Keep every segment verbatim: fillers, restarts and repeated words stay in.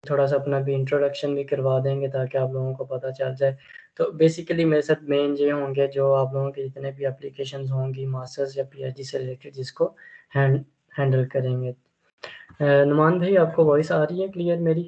थोड़ा-सा अपना भी इंट्रोडक्शन भी करवा देंगे ताकि आप लोगों को पता चल जाए। तो बेसिकली मेरे साथ मेन ये होंगे जो आप लोगों के जितने भी एप्लीकेशंस होंगी मास्टर्स या पीएचडी से रिलेटेड जिसको हैंड हैंडल करेंगे। अ, नुमान भाई आपको वॉइस आ रही है क्लियर मेरी?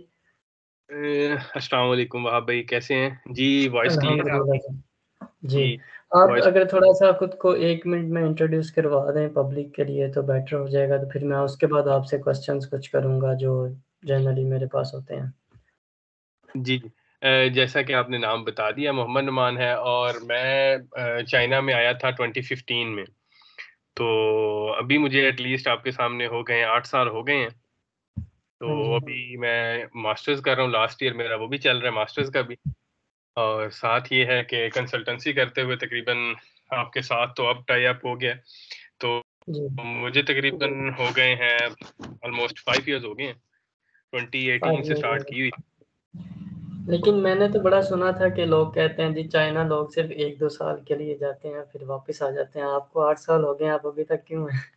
अस्सलाम वालेकुम वहाब भाई, कैसे हैं जी? वॉइस क्लियर है अल्हम्दुलिल्लाह आपकी? जी। जी, जी, आप वॉइस। अगर थोड़ा-सा खुद को एक मिनट में इंट्रोड्यूस करवा दें पब्लिक के लिए तो बेटर हो जाएगा, तो फिर मैं उसके बाद आपसे क्वेश्चंस कुछ करूँगा जो जनरली मेरे पास होते हैं। जी, जी। अ, जैसा कि आपने नाम बता दिया, मोहम्मद नुमान है और मैं अ, चाइना में आया था ट्वेंटी फ़िफ़्टीन में। तो अभी मुझे एट लीस्ट आपके सामने हो गए हैं आठ साल हो गए हैं। तो हाँ जी। अभी मैं मास्टर्स कर रहा हूँ, लास्ट ईयर मेरा वो भी चल रहा है मास्टर्स का भी। और साथ ये है कि कंसल्टेंसी करते हुए तकरीबन आपके साथ तो अब टाई अप हो गया है। तो जी, मुझे तकरीबन हो गए हैं ऑलमोस्ट फ़ाइव इयर्स हो गए हैं। ट्वेंटी एटीन फ़ाइव से ईयर हो स्टार्ट गए। की हुई। लेकिन मैंने तो बड़ा सुना था कि लोग कहते हैं जी चाइना लोग सिर्फ़ एक दो साल के लिए जाते हैं फिर वापस आ जाते हैं। आपको आठ साल हो गए हैं, आप अभी तक क्यों हैं?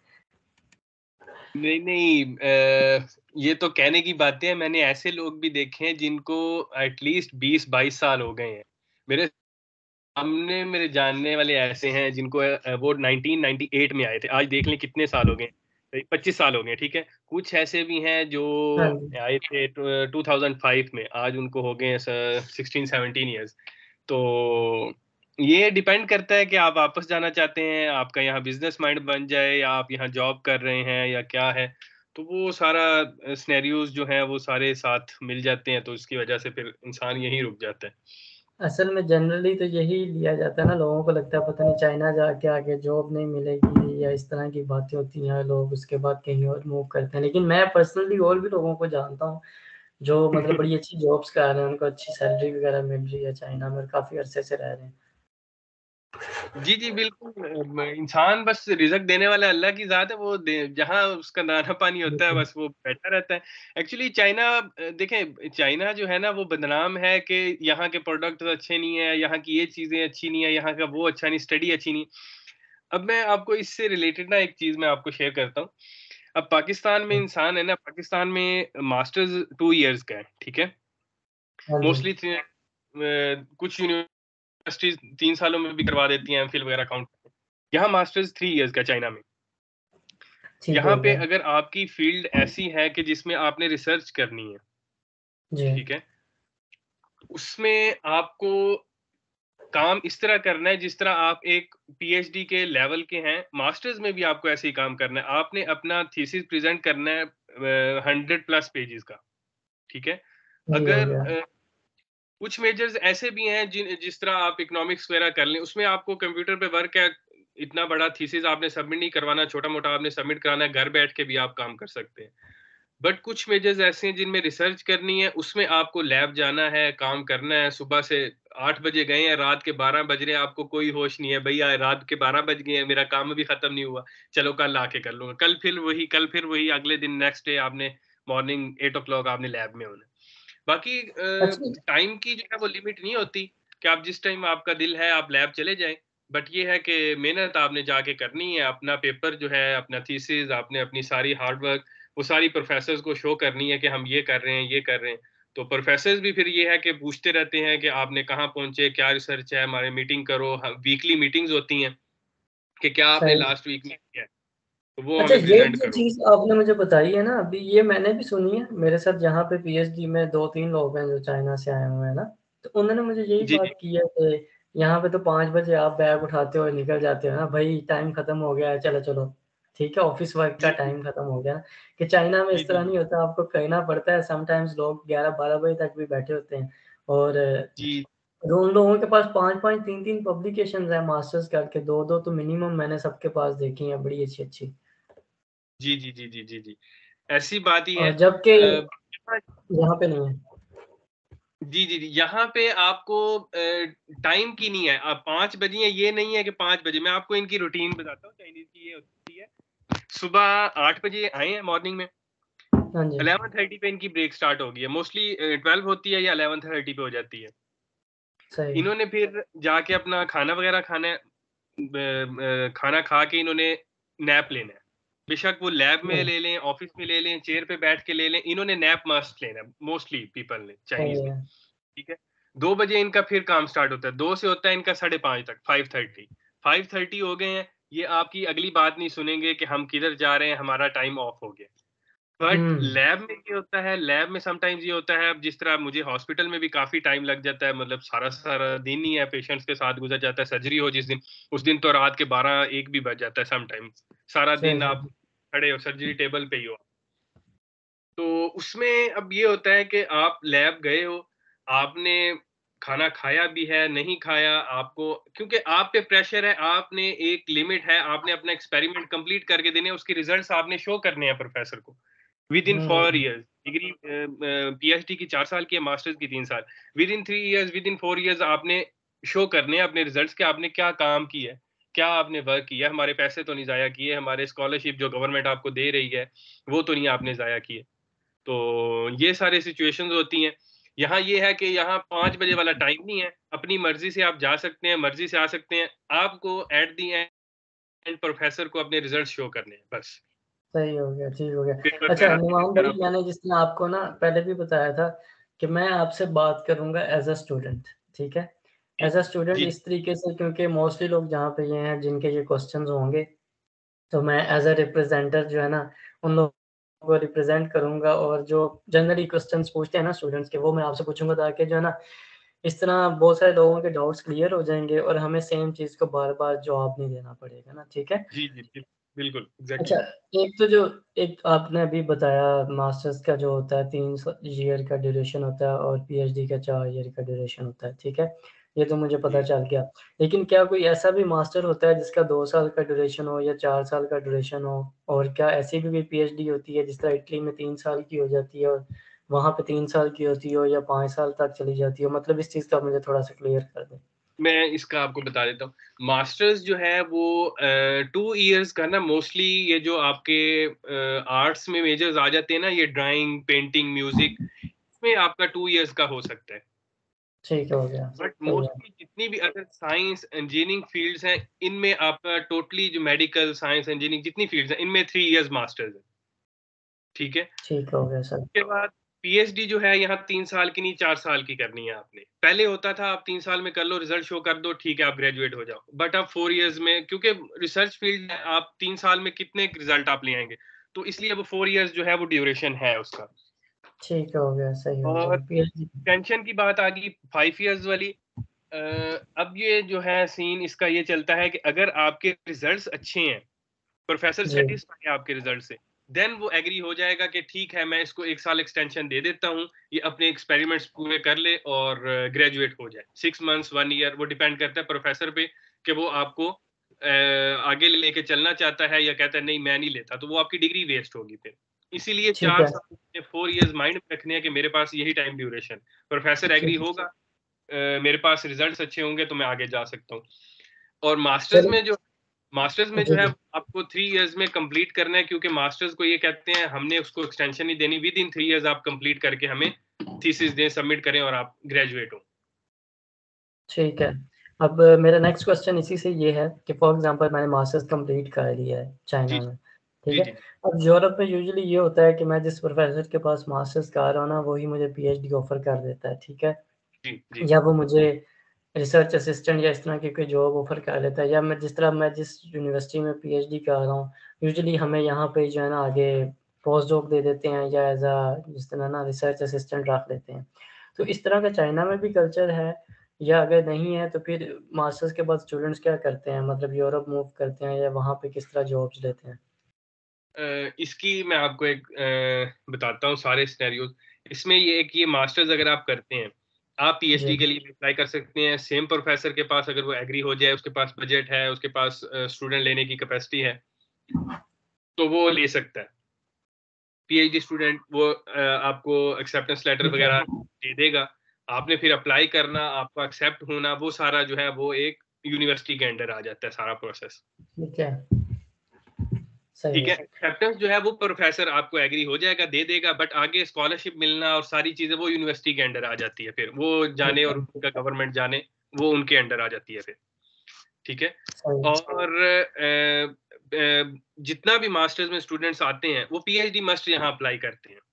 नहीं, नहीं अ, ये तो कहने की बातें हैं, मैंने ऐसे लोग भी देखे हैं जिनको एट लीस्ट बीस बाईस साल हो गए हैं। मेरे सामने मेरे जानने वाले ऐसे हैं जिनको अ, वो नाइनटीन नाइंटी एट में आए थे। आज देख लें कितने साल हो गए हैं, पच्चीस साल हो गए हैं, ठीक है? कुछ ऐसे भी हैं जो हाँ जी। आए थे ट टू थाउज़ेंड फ़ाइव में, आज उनको हो गए हैं स सिक्सटीन सेवनटीन इयर्स। तो ये डिपेंड करता है कि आप वापस जाना चाहते हैं, आपका यहाँ बिज़नेस माइंड बन जाए या आप यहाँ जॉब कर रहे हैं या क्या है। तो वो सारा अ, सिनेरियोज़ जो हैं वो सारे साथ मिल जाते हैं, तो इसकी वजह से फिर इंसान यहीं रुक जाता है। असल में जनरली तो यही लिया जाता है ना, लोगों को लगता है पता नहीं चाइना जाके आगे जॉब नहीं मिलेगी या इस तरह की बातें होती हैं, लोग उसके बाद कहीं और मूव करते हैं। लेकिन मैं पर्सनली और भी लोगों को जानता हूँ, जो मतलब बड़ी अच्छी जॉब्स कर रहे हैं, उनको अच्छी सैलरी वगैरह मिल रही है चाइना में और काफ़ी अरसे से रह रहे हैं। जी, जी, बिल्कुल। अ, म इंसान बस रिज़्क देने वाला अल्लाह की ज़ात है, वो दे जहाँ उसका दाना-पानी होता है बिल्कुल। बस वो बैठा रहता है। एक्चुअली चाइना अ, देखें चाइना जो है ना वो बदनाम है कि यहाँ के प्रोडक्ट्स अच्छे नहीं हैं, यहाँ की ये चीज़ें अच्छी नहीं है, यहाँ का वो अच्छा नहीं, स्टडी अच्छी नहीं। अब मैं आपको इससे रिलेटेड ना एक चीज़ मैं आपको शेयर करता हूँ। अब पाकिस्तान में हाँ, इंसान है ना, पाकिस्तान में मास्टर्स टू इयर्स का है, ठीक है? हाँ जी, मोस्टली थ अ, कुछ यूनिवर्सिटीज़ तीन सालों में भी करवा देती हैं एमफिल वगैरह काउंट। यहाँ मास्टर्स थ्री इयर्स का चाइना में। ठीक यहाँ हो पे गया। अगर आपकी फ़ील्ड ऐसी है कि जिसमें आपने रिसर्च करनी है, जी, ठीक है? उसमें आपको काम इस तरह करना है जिस तरह आप एक पीएचडी के लेवल के हैं, मास्टर्स में भी आपको ऐसे ही काम करना है। आपने अपना थीसिस प्रेज़ेंट करना है अ, हंड्रेड प्लस पेजेज़ का, ठीक है? जी हो अगर गया। अ, कुछ मेजर्स ऐसे भी हैं जिन जिस तरह आप इकोनॉमिक्स वगैरह कर लें, उसमें आपको कंप्यूटर पे वर्क है, इतना बड़ा थीसिस आपने सबमिट नहीं करवाना, छोटा-मोटा आपने सबमिट कराना है, घर बैठ के भी आप काम कर सकते हैं। बट कुछ मेजर्स ऐसे हैं जिनमें रिसर्च करनी है, उसमें आपको लैब जाना है, काम करना है, सुबह से आठ बजे गए हैं, रात के बारह बज रहे हैं, आपको कोई होश नहीं है, भैया रात के बारह बज गए हैं, मेरा काम अभी खत्म नहीं हुआ, चलो कल आके कर लूँगा। कल फिर वही कल फिर वही अगले दिन नेक्स्ट डे आपने मॉर्निंग एट ओ क्लॉक आपने लैब में होना है। बाकी अ, अच्छा टाइम की जो है वो लिमिट नहीं होती कि आप जिस टाइम आपका दिल है आप लैब चले जाएँ। बट ये है कि मेहनत आपने जाके करनी है, अपना पेपर जो है, अपना थीसिस आपने अपनी सारी हार्ड वर्क वो सारी प्रोफ़ेसर्स को शो करनी है कि हम ये कर रहे हैं, ये कर रहे हैं। तो प्रोफ़ेसर्स भी फिर ये है कि पूछते रहते हैं कि आपने कहाँ पहुँचे, क्या रिसर्च है, हमारे मीटिंग करो। ह वीकली मीटिंग्स होती हैं कि क्या आपने सही। लास्ट वीक में किया है, तो वो अच्छा हमें ये प्रेज़ेंट जो करो। चीज़ आपने मुझे बताई है ना अभी ये मैंने भी सुनी है। मेरे साथ यहाँ पे पीएचडी में दो तीन लोग हैं जो चाइना से आए हुए हैं ना, तो उन्होंने मुझे यही जी, जी। बात की है कि यहाँ पे तो पाँच बजे आप बैग उठाते हो और निकल जाते हो ना, भई टाइम खत्म हो गया है, चलो, चलो। ठीक है, ऑफ़िस वर्क का जी, जी। टाइम खत्म हो गया। कि चाइना में जी, इस जी, तरह जी। नहीं होता, आपको कहना पड़ता है समटाइम्स लोग ग्यारह बारह बजे तक भी बैठे होते हैं और जी। उन लोगों के पास पाँच पाँच तीन तीन पब्लिकेशंस हैं मास्टर्स करके, दो दो तो मिनिमम मैंने सबके पास देखी हैं बड़ी अच्छी-अच्छी। जी, जी, जी, जी, जी, जी। ऐसी बात ही है। और जबकि अ, यहाँ यहाँ पे नहीं है। जी, जी, जी। यहाँ पे आपको अ, टाइम की नहीं है। अब पाँच बजे हैं, ये नहीं है कि पाँच बजे मैं आपको इनकी रूटीन बताता हूँ, चाइनीज़ की ये होती है। सुबह आठ बजे आए हैं मॉर्निंग में, हाँ जी, इलेवन थर्टी पे इनकी ब्रेक स्टार्ट होगी है। मोस्टली अ, ट्वेल्व होती है या इलेवन थर्टी पे हो जाती है। सही। इन्होंने फिर जाके अपना खाना वगैरह खाना है। ब अ, खाना खा के इन्होंने नैप लेना है। बेशक वो लैब में हम्म, ले लें, ऑफिस में ले लें, चेयर पे बैठ के ले लें, इन्होंने नैप मस्ट लेना है, मोस्टली पीपल ने, सही चाइनीज ने, है। ठीक है। दो बजे इनका फिर काम स्टार्ट होता है, दो से होता है इनका साढ़े पाँच तक, फाइव थर्टी फाइव थर्टी हो गए हैं, ये आपकी अगली बात नहीं सुनेंगे कि हम किधर जा रहे हैं, हमारा टाइम ऑफ हो गया। बट हम्म, लैब में ये होता है, लैब में समटाइम्स ये होता है, अब जिस तरह मुझे हॉस्पिटल में भी काफ़ी टाइम लग जाता है, मतलब सारा-सारा दिन ही है पेशेंट्स के साथ गुज़र जाता है, सर्जरी हो जिस दिन, उस दिन तो रात के बारह एक भी बज जाता है समटाइम्स। सारा सही दिन आप सही। खड़े हो, सर्जरी टेबल पे ही हो। तो उसमें अब ये होता है कि आप लैब गए हो, आपने खाना खाया भी है, नहीं खाया, आपको क्योंकि आप पे प्रेशर है, आपने एक लिमिट है, आपने अपना एक्सपेरिमेंट कंप्लीट करके देने हैं, उसके रिजल्ट्स आपने शो करने हैं प्रोफेसर को। Within four hmm, years degree, PhD की चार साल की है, मास्टर्स की तीन साल। Within three years, within four years आपने शो करने हैं अपने रिजल्ट्स के, आपने क्या काम किया है, क्या आपने वर्क किया है, हमारे पैसे तो नहीं जाया किए, हमारे स्कॉलरशिप जो गवर्नमेंट आपको दे रही है वो तो नहीं आपने जाया किए। तो ये सारी सिचुएशंस होती हैं। यहाँ ये है कि यहाँ पाँच बजे वाला टाइम नहीं है, अपनी मर्ज़ी से आप जा सकते हैं, मर्ज़ी से आ सकते हैं। आपको एट द एंड प्रोफ़ेसर को अपने रिज़ल्ट्स शो करने हैं, बस। सही हो गया, ठीक हो गया। पेपर पे अच्छा हाथ नुमान रखकर भाई, आप मैंने जिस तरह आपको ना पहले भी बताया था कि मैं आपसे बात करूँगा एज़ अ स्टूडेंट, ठीक है? जी, एज़ अ स्टूडेंट जी, इस तरीके से, क्योंकि मोस्टली लोग जहाँ पे ये हैं जिनके ये क्वेश्चन्स होंगे, तो मैं एज़ अ रिप्रेज़ेंटर जो है ना, उन लोगों को रिप्रेज़ेंट करूँगा, और जो जनरली क्वेश्चन्स पूछते हैं ना स्टूडेंट्स के, वो मैं आपसे पूछूँगा, ताकि जो है ना, इस तरह बहुत सारे लोगों के डाउट्स क्लियर हो जाएँगे और हमें सेम चीज़ को बार-बार जवाब नहीं देना पड़ेगा ना, ठीक है? जी, जी, जी, बिल्कुल, अच्छा, एग्ज़ैक्टली। एक तो जो एक आपने अभी बताया मास्टर्स का जो होता है तीन स ईयर का ड्यूरेशन होता है और पीएचडी का चार ईयर का ड्यूरेशन होता है, ठीक है? ये तो मुझे पता जी। चल गया। लेकिन क्या कोई ऐसा भी मास्टर होता है जिसका दो साल का ड्यूरेशन हो या चार साल का ड्यूरेशन हो? और क्या ऐसी भी कोई पीएचडी होती है जिस तरह इटली में तीन साल की हो जाती है और वहाँ पे तीन साल की होती हो या पाँच साल तक चली जाती हो? मतलब इस चीज़ का आप मुझे थोड़ा-सा क्लियर कर दें। मैं इसका आपको बता देता हूँ। मास्टर्स जो है वो अ, टू इयर्स का ना, मोस्टली ये जो आपके अ, आर्ट्स में मेजर्स आ जाते हैं ना, ये ड्राइंग, पेंटिंग, म्यूज़िक, इसमें आपका टू इयर्स का हो सकता है। ठीक हो गया, बट सही है। मोस्टली जितनी भी अगर साइंस, इंजीनियरिंग फ़ील्ड्स हैं, इनमें आपका टोटली जो मेडिकल, साइंस, इंजीनियरिंग जितनी फ़ील्ड्स हैं, इनमें थ्री इयर्स मास्टर्स है, ठीक है? ठीक हो गया सर। उसके बाद पीएचडी जो है यहाँ तीन साल की नहीं, चार साल की करनी है आपने। पहले होता था आप तीन साल में कर लो, रिज़ल्ट शो कर दो, ठीक है, आप ग्रेजुएट हो जाओ। बट अब फोर इयर्स में, क्योंकि रिसर्च फ़ील्ड है, आप तीन साल में कितने रिज़ल्ट आप ले आएँगे? तो इसलिए अब फोर इयर्स जो है वो ड्यूरेशन है उसका। ठीक हो गया, सही हो और गया। पीएचडी टेंशन की बात आ गई फाइव इयर्स वाली। अ, अब ये जो है सीन इसका ये चलता है कि अगर आपके रिज़ल्ट्स अच्छे हैं, प्रोफ़ेसर जी, सैटिस्फाई है आपके रिज़ल्ट से, देन वो एग्री हो जाएगा कि ठीक है, मैं इसको एक साल एक्सटेंशन दे देता हूँ, ये अपने एक्सपेरिमेंट्स पूरे कर ले और ग्रेजुएट हो जाए। सिक्स मंथ्स, वन ईयर, वो डिपेंड करता है प्रोफ़ेसर पे कि वो आपको अ, आगे लेके चलना चाहता है या कहता है नहीं मैं नहीं लेता, तो वो आपकी डिग्री वेस्ट होगी फिर। इसीलिए ठीक चार है, साल में फोर इयर्स माइंड में रखने हैं कि मेरे पास यही टाइम ड्यूरेशन, प्रोफ़ेसर एग्री ठीक। होगा, अ, मेरे पास रिज़ल्ट्स अच्छे होंगे तो मैं आगे जा सकता हूँ। और मास्टर्स चलो में जो मास्टर्स में जो जी, है जी। आपको थ्री इयर्स में कंप्लीट करना है, क्योंकि मास्टर्स को ये कहते हैं हमने उसको एक्सटेंशन नहीं देनी, विद इन थ्री इयर्स आप कंप्लीट करके हमें थीसिस दें, सबमिट करें और आप ग्रेजुएट हो। ठीक है। अब मेरा नेक्स्ट क्वेश्चन इसी से ये है कि फॉर एग्ज़ाम्पल मैंने मास्टर्स कंप्लीट कर लिया है जी, चाइना में, ठीक जी, है? जी, अब यूरोप में यूजुअली ये होता है कि मैं जिस प्रोफ़ेसर के पास मास्टर्स कर रहा हूँ ना, वही मुझे पीएचडी ऑफ़र कर देता है, ठीक है? जी, जी, या वो मुझे रिसर्च असिस्टेंट या इस तरह की कोई जॉब ऑफ़र कर लेता है, या मैं जिस तरह मैं जिस यूनिवर्सिटी में पीएचडी कर रहा हूँ, यूजुअली हमें यहाँ पे जो है ना आगे पोस्ट डॉक दे देते हैं या एज़ अ जिस तरह ना रिसर्च असिस्टेंट रख लेते हैं। तो इस तरह का चाइना में भी कल्चर है, या अगर नहीं है तो फिर मास्टर्स के बाद स्टूडेंट्स क्या करते हैं? मतलब यूरोप मूव करते हैं या वहाँ पे किस तरह जॉब्स लेते हैं? अ, इसकी मैं आपको एक अ, बताता हूँ सारे सिनेरियोज। इसमें ये है कि ये मास्टर्स अगर आप करते हैं, आप जी, पीएचडी के लिए भी अप्लाई कर सकते हैं। सेम प्रोफेसर के पास अगर वो एग्री हो जाए, उसके पास बजट है, उसके पास स्टूडेंट लेने की कैपेसिटी है, तो वो ले सकता है। पीएचडी स्टूडेंट वो अ, आपको एक्सेप्टेंस लेटर ठीक है, वगैरह दे देगा। आपने फिर अप्लाई करना, आपका एक्सेप्ट होना, वो सारा जो है वो एक यूनिवर्सिटी के अंडर आ जाता है सारा प्रोसेस। ठीक है, सही ठीक है। है, एक्सेप्टेंस जो है वो प्रोफेसर आपको एग्री हो जाएगा, दे देगा, बट आगे स्कॉलरशिप मिलना और सारी चीज़ें वो यूनिवर्सिटी के अंडर आ जाती है फिर। वो ठीक जाने है, और उनका गवर्नमेंट जाने, वो उनके अंडर आ जाती है फिर। ठीक है? सही है। और अ, जितना भी मास्टर्स में स्टूडेंट्स आते हैं वो पीएचडी मस्ट यहाँ अप्लाई करते हैं,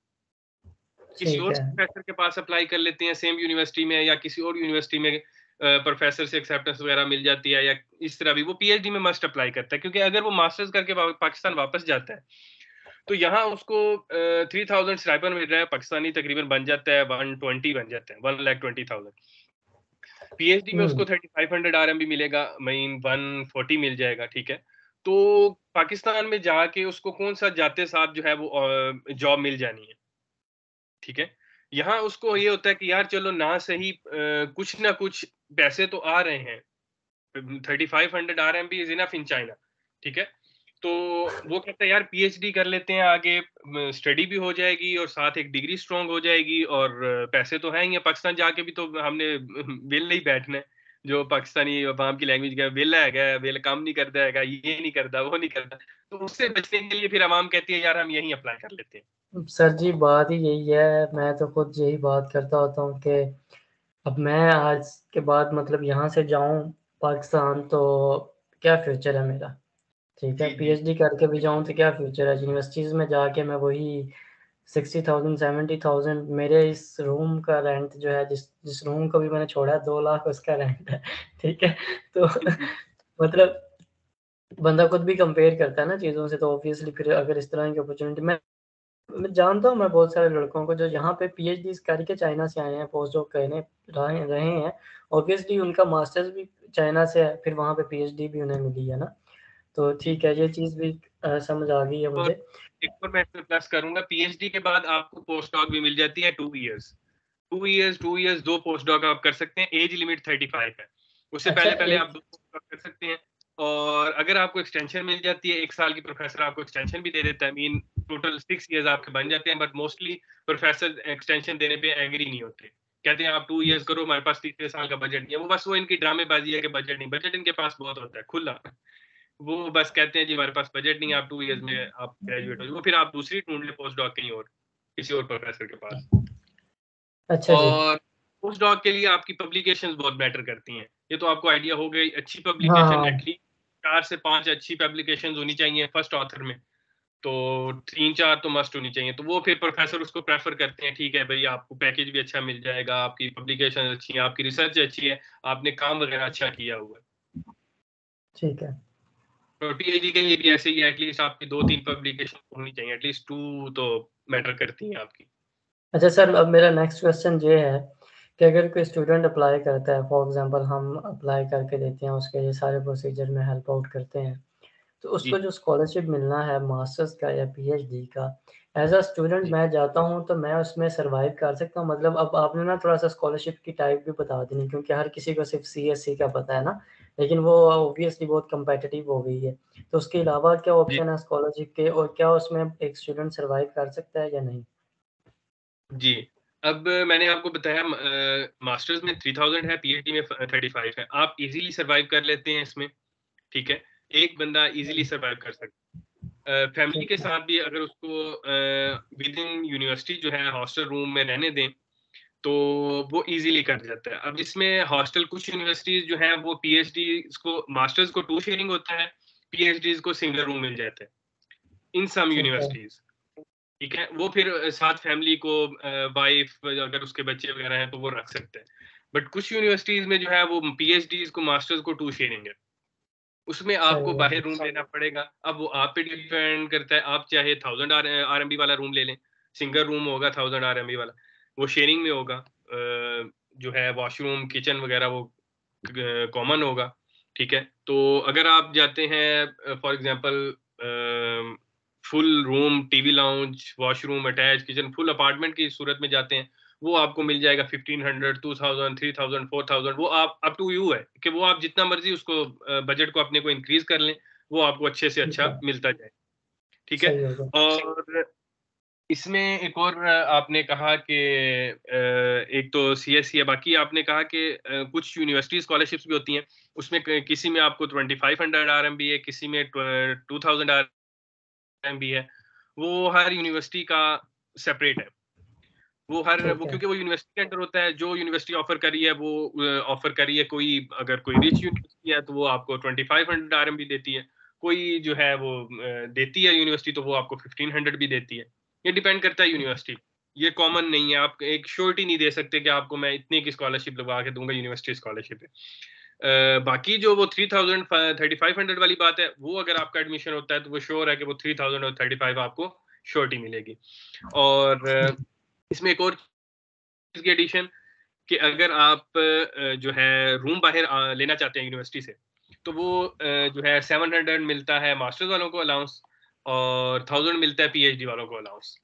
किसी ठीक और है। प्रोफेसर के पास अप्लाई कर लेते हैं सेम यूनिवर्सिटी में, या किसी और यूनिवर्सिटी में प्रोफेसर से एक्सेप्टेंस वगैरह मिल जाती है, या इस तरह भी वो पीएचडी में मस्ट अप्लाई करता है, क्योंकि अगर वो मास्टर्स करके पाकिस्तान वापस जाता है तो यहाँ उसको थ्री थाउजेंड स्टाइपेंड मिल रहा है पाकिस्तानी, तकरीबन बन जाता है वन ट्वेंटी बन जाता है, one lakh twenty thousand. PhD में उसको thirty five hundred R M B मिलेगा, मीन वन फोर्टी मिल जाएगा, ठीक है। तो पाकिस्तान में जाके उसको कौन सा जाते साहब जो है वो जॉब मिल जानी है, ठीक है। यहाँ उसको ये होता है कि यार चलो ना सही कुछ ना कुछ पैसे तो आ रहे हैं, thirty five hundred R M B is enough in China, ठीक है। तो वो कहते हैं यार पीएचडी कर लेते हैं, आगे स्टडी भी हो जाएगी और साथ एक डिग्री स्ट्रांग हो जाएगी, और पैसे तो हैं ही, पाकिस्तान जाके भी तो हमने वेल नहीं बैठना है, जो पाकिस्तानी अवाम की लैंग्वेज का वेला है, वेल काम नहीं करता है, ये नहीं करता वो नहीं करता, तो उससे बचने के लिए फिर अवाम कहती है यार हम यहीं अप्लाई कर लेते हैं। सर जी बात ही यही है, मैं तो खुद यही बात करता होता हूँ कि अब मैं आज के बाद मतलब यहाँ से जाऊँ पाकिस्तान तो क्या फ्यूचर है मेरा, ठीक है। पीएचडी करके भी जाऊँ तो क्या फ्यूचर है, यूनिवर्सिटीज़ में जाके मैं वही सिक्सटी थाउजेंड सेवेंटी थाउजेंड, मेरे इस रूम का रेंट जो है, जिस जिस रूम को भी मैंने छोड़ा है दो लाख उसका रेंट है, ठीक है। तो मतलब बंदा खुद भी कंपेयर करता है ना चीज़ों से, तो ऑब्वियसली फिर अगर इस तरह की अपॉर्चुनिटी, मैं मैं जानता हूँ मैं बहुत सारे लड़कों को जो यहाँ पे पीएचडीज़ करके चाइना से आए हैं, पोस्ट डॉक करने रहे रहे हैं, ऑब्वियसली उनका मास्टर्स भी चाइना से है, फिर वहाँ पे पीएचडी भी उन्हें मिली है ना, तो ठीक है, ये चीज़ भी अ, समझ आ गई है और मुझे। एक और मैं प्लस करूंगा, पीएचडी के बाद आपको पोस्ट डॉक भी मिल जाती है two years, two years two years दो पोस्ट डॉक आप कर सकते हैं, एज लिमिट थर्टी फाइव है, उससे अच्छा पहले पहले आप एक दो पोस्ट डॉक कर सकते हैं। और अगर आपको एक्सटेंशन मिल जाती है, एक साल की प्रोफेसर आपको एक्सटेंशन भी दे देता है, मीन टोटल सिक्स इयर्स आपके बन जाते हैं, बट मोस्टली प्रोफेसर एक्सटेंशन देने पे एग्री नहीं होते, कहते हैं आप टू इयर्स करो, हमारे पास तीसरे साल का बजट नहीं है, वो बस वो इनकी ड्रामेबाजी है कि बजट नहीं, बजट इनके पास बहुत होता है खुला, वो बस कहते हैं जी हमारे पास बजट नहीं है, आप टू इयर्स में आप ग्रेजुएट हो, वो फिर आप दूसरी ढूंढ ले पोस्ट डॉक कहीं और, किसी और प्रोफेसर के पास। अच्छा जी। और पोस्ट डॉक के लिए आपकी पब्लिकेशंस बहुत मैटर करती हैं, ये तो आपको आइडिया हो गई, अच्छी हाँ, पब्लिकेशन, हाँ। एटलीस्ट चार से पांच अच्छी पब्लिकेशंस होनी चाहिए फर्स्ट ऑथर में, तो तीन चार तो मस्ट होनी चाहिए, तो वो फिर प्रोफेसर उसको प्रेफर करते हैं, ठीक है भाई आपको पैकेज भी अच्छा मिल जाएगा, आपकी पब्लिकेशन अच्छी है, आपकी रिसर्च अच्छी है, आपने काम वगैरह अच्छा किया हुआ है। ठीक है। तो पीएचडी के लिए भी ऐसे ही एटलीस्ट आपकी दो तीन पब्लिकेशन होनी चाहिए, एटलीस्ट टू तो मैटर करती हैं आपकी। अच्छा सर, अब मेरा नेक्स्ट क्वेश्चन ये है कि अगर कोई स्टूडेंट अप्लाई करता है, फॉर एग्जांपल हम अप्लाई करके देते हैं, उसके ये सारे प्रोसीजर में हेल्प आउट करते हैं, तो उसको जी जो स्कॉलरशिप मिलना है मास्टर्स का या पीएचडी का, एज अ स्टूडेंट जी मैं जाता हूँ तो मैं उसमें सर्वाइव कर सकता हूँ? मतलब अब आपने ना थोड़ा सा स्कॉलरशिप की टाइप भी बता दी, क्योंकि हर किसी को सिर्फ सीएससी का पता है ना, लेकिन वो ऑब्वियसली बहुत कम्पिटिटिव हो गई है, तो उसके अलावा क्या जी ऑप्शन है स्कॉलरशिप के, और क्या उसमें एक स्टूडेंट सर्वाइव कर सकता है या नहीं? जी। अब मैंने आपको बताया मास्टर्स में थ्री थाउजेंड है, पीएचडी में थर्टी फाइव है, आप इजीली सरवाइव कर लेते हैं इसमें, ठीक है, एक बंदा इजीली हम्म, सरवाइव कर सकता है। फैमिली ठीक के है। साथ भी अगर उसको विद इन यूनिवर्सिटी जो है हॉस्टल रूम में रहने दें तो वो इजीली कर जाता है। अब इसमें हॉस्टल कुछ यूनिवर्सिटीज जो हैं वो पीएचडी को मास्टर्स को टू शेयरिंग होता है, पीएचडीज को सिंगल रूम मिल जाता है इन सम ठीक है। यूनिवर्सिटीज, ठीक है। वो फिर साथ फैमिली को, वाइफ अगर उसके बच्चे वगैरह हैं तो वो रख सकते हैं, बट कुछ यूनिवर्सिटीज में जो है वो पीएचडीज को मास्टर्स को टू शेयरिंग है, उसमें आपको सही है। बाहर रूम लेना पड़ेगा। अब वो आप पे डिपेंड करता है, आप चाहे thousand R R M B वाला रूम ले लें, सिंगल रूम होगा थाउजेंड आर एम बी वाला, वो शेयरिंग में होगा, जो है वॉशरूम किचन वगैरह वो कॉमन होगा, ठीक है। तो अगर आप जाते हैं for example full room, TV lounge, washroom attach, kitchen, full apartment की सूरत में जाते हैं, वो आपको मिल जाएगा fifteen hundred, two thousand, three thousand, four thousand, वो आप अप टू यू है कि वो आप जितना मर्जी उसको बजट को अपने को इंक्रीज कर लें, वो आपको अच्छे से ठीक अच्छा है। मिलता जाए, ठीक है। सही होगा। और इसमें एक और आपने कहा कि एक तो सीएससी है, बाकी आपने कहा कि कुछ यूनिवर्सिटी स्कॉलरशिप्स भी होती हैं, उसमें किसी में आपको twenty five hundred R M B है, किसी में two thousand R M B है, वो हर यूनिवर्सिटी का सेपरेट है, वो हर ठीक वो है। क्योंकि वो यूनिवर्सिटी के अंडर होता है, जो यूनिवर्सिटी ऑफर करी है वो ऑफर करी है, कोई अगर कोई रिच यूनिवर्सिटी है तो वो आपको twenty five hundred R M B देती है, कोई जो है वो देती है यूनिवर्सिटी तो वो आपको फिफ्टीन हंड्रेड भी देती है, ये डिपेंड करता है यूनिवर्सिटी। ये कॉमन नहीं है, आप एक श्योरिटी नहीं दे सकते कि आपको मैं इतने की स्कॉलरशिप लगा के दूंगा, यूनिवर्सिटी स्कॉलरशिप है। Uh, बाकी जो वो three thousand thirty five hundred वाली बात है, वो अगर आपका एडमिशन होता है तो वो श्योर है कि वो थ्री थाउजेंड और थर्टी फाइव आपको श्योरिटी मिलेगी। और uh, इसमें एक और चीज की एडिशन कि अगर आप uh, जो है रूम बाहर uh, लेना चाहते हैं यूनिवर्सिटी से, तो वो uh, जो है सेवन हंड्रेड मिलता है मास्टर्स वालों को अलाउंस, और थाउजेंड मिलता है पीएचडी वालों को अलाउंस।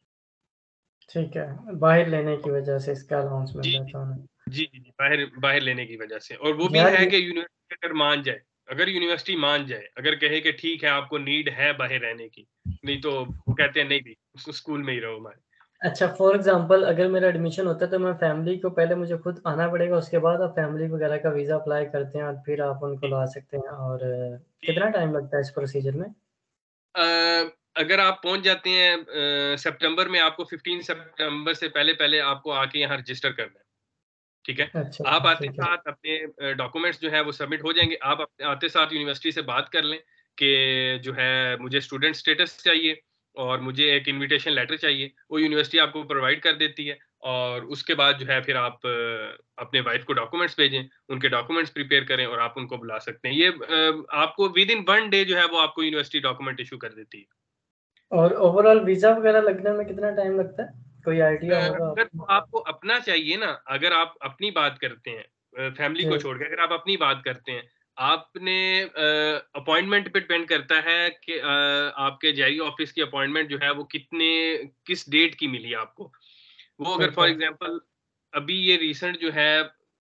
ठीक है, बाहर लेने की वजह से इसका अलाउंस मिल जी जाता है। जी जी जी बाहर बाहर लेने की वजह से। और वो भी यार है ये कि यूनिवर्सिटी अगर मान जाए, अगर यूनिवर्सिटी मान जाए, अगर कहे कि ठीक है आपको नीड है बाहर रहने की, नहीं तो वो कहते हैं नहीं भी उस स्कूल में ही रहो हमारे। अच्छा, फॉर एग्जांपल अगर मेरा एडमिशन होता है तो मैं फैमिली को पहले मुझे खुद आना पड़ेगा, उसके बाद आप फैमिली वगैरह का वीज़ा अप्लाई करते हैं और फिर आप उनको जी ला सकते हैं। और अ, जी। कितना टाइम लगता है इस प्रोसीजर में? अ, अगर आप पहुंच जाते हैं अ, सितंबर में, आपको फिफ्टीन सितंबर से पहले पहले आपको आके यहाँ रजिस्टर करना है, ठीक है। अच्छा, आप आते ठीक है। साथ अपने डॉक्यूमेंट्स जो है वो सबमिट हो जाएंगे। आप अपने आते साथ यूनिवर्सिटी से बात कर लें कि जो है मुझे स्टूडेंट स्टेटस चाहिए और मुझे एक इनविटेशन लेटर चाहिए, वो यूनिवर्सिटी आपको प्रोवाइड कर देती है। और उसके बाद जो है फिर आप अ, अपने वाइफ को डॉक्यूमेंट्स भेजें, उनके डॉक्यूमेंट्स प्रिपेयर करें और आप उनको बुला सकते हैं। ये अ, आपको विद इन वन डे जो है वो आपको यूनिवर्सिटी डॉक्यूमेंट इशू कर देती है। और ओवरऑल वीज़ा वगैरह लगने में कितना टाइम लगता है? कोई अ, आइडिया होगा अगर तो आपको? आपको अपना चाहिए ना, अगर आप अपनी बात करते हैं फैमिली को जी, छोड़ के, अगर आप अपनी बात करते हैं, आपने अपॉइंटमेंट पे डिपेंड करता है कि अ, आपके जेई ऑफिस की अपॉइंटमेंट जो है वो कितने किस डेट की मिली आपको। वो अगर ठीक फॉर है। एग्जांपल अभी ये रिसेंट जो है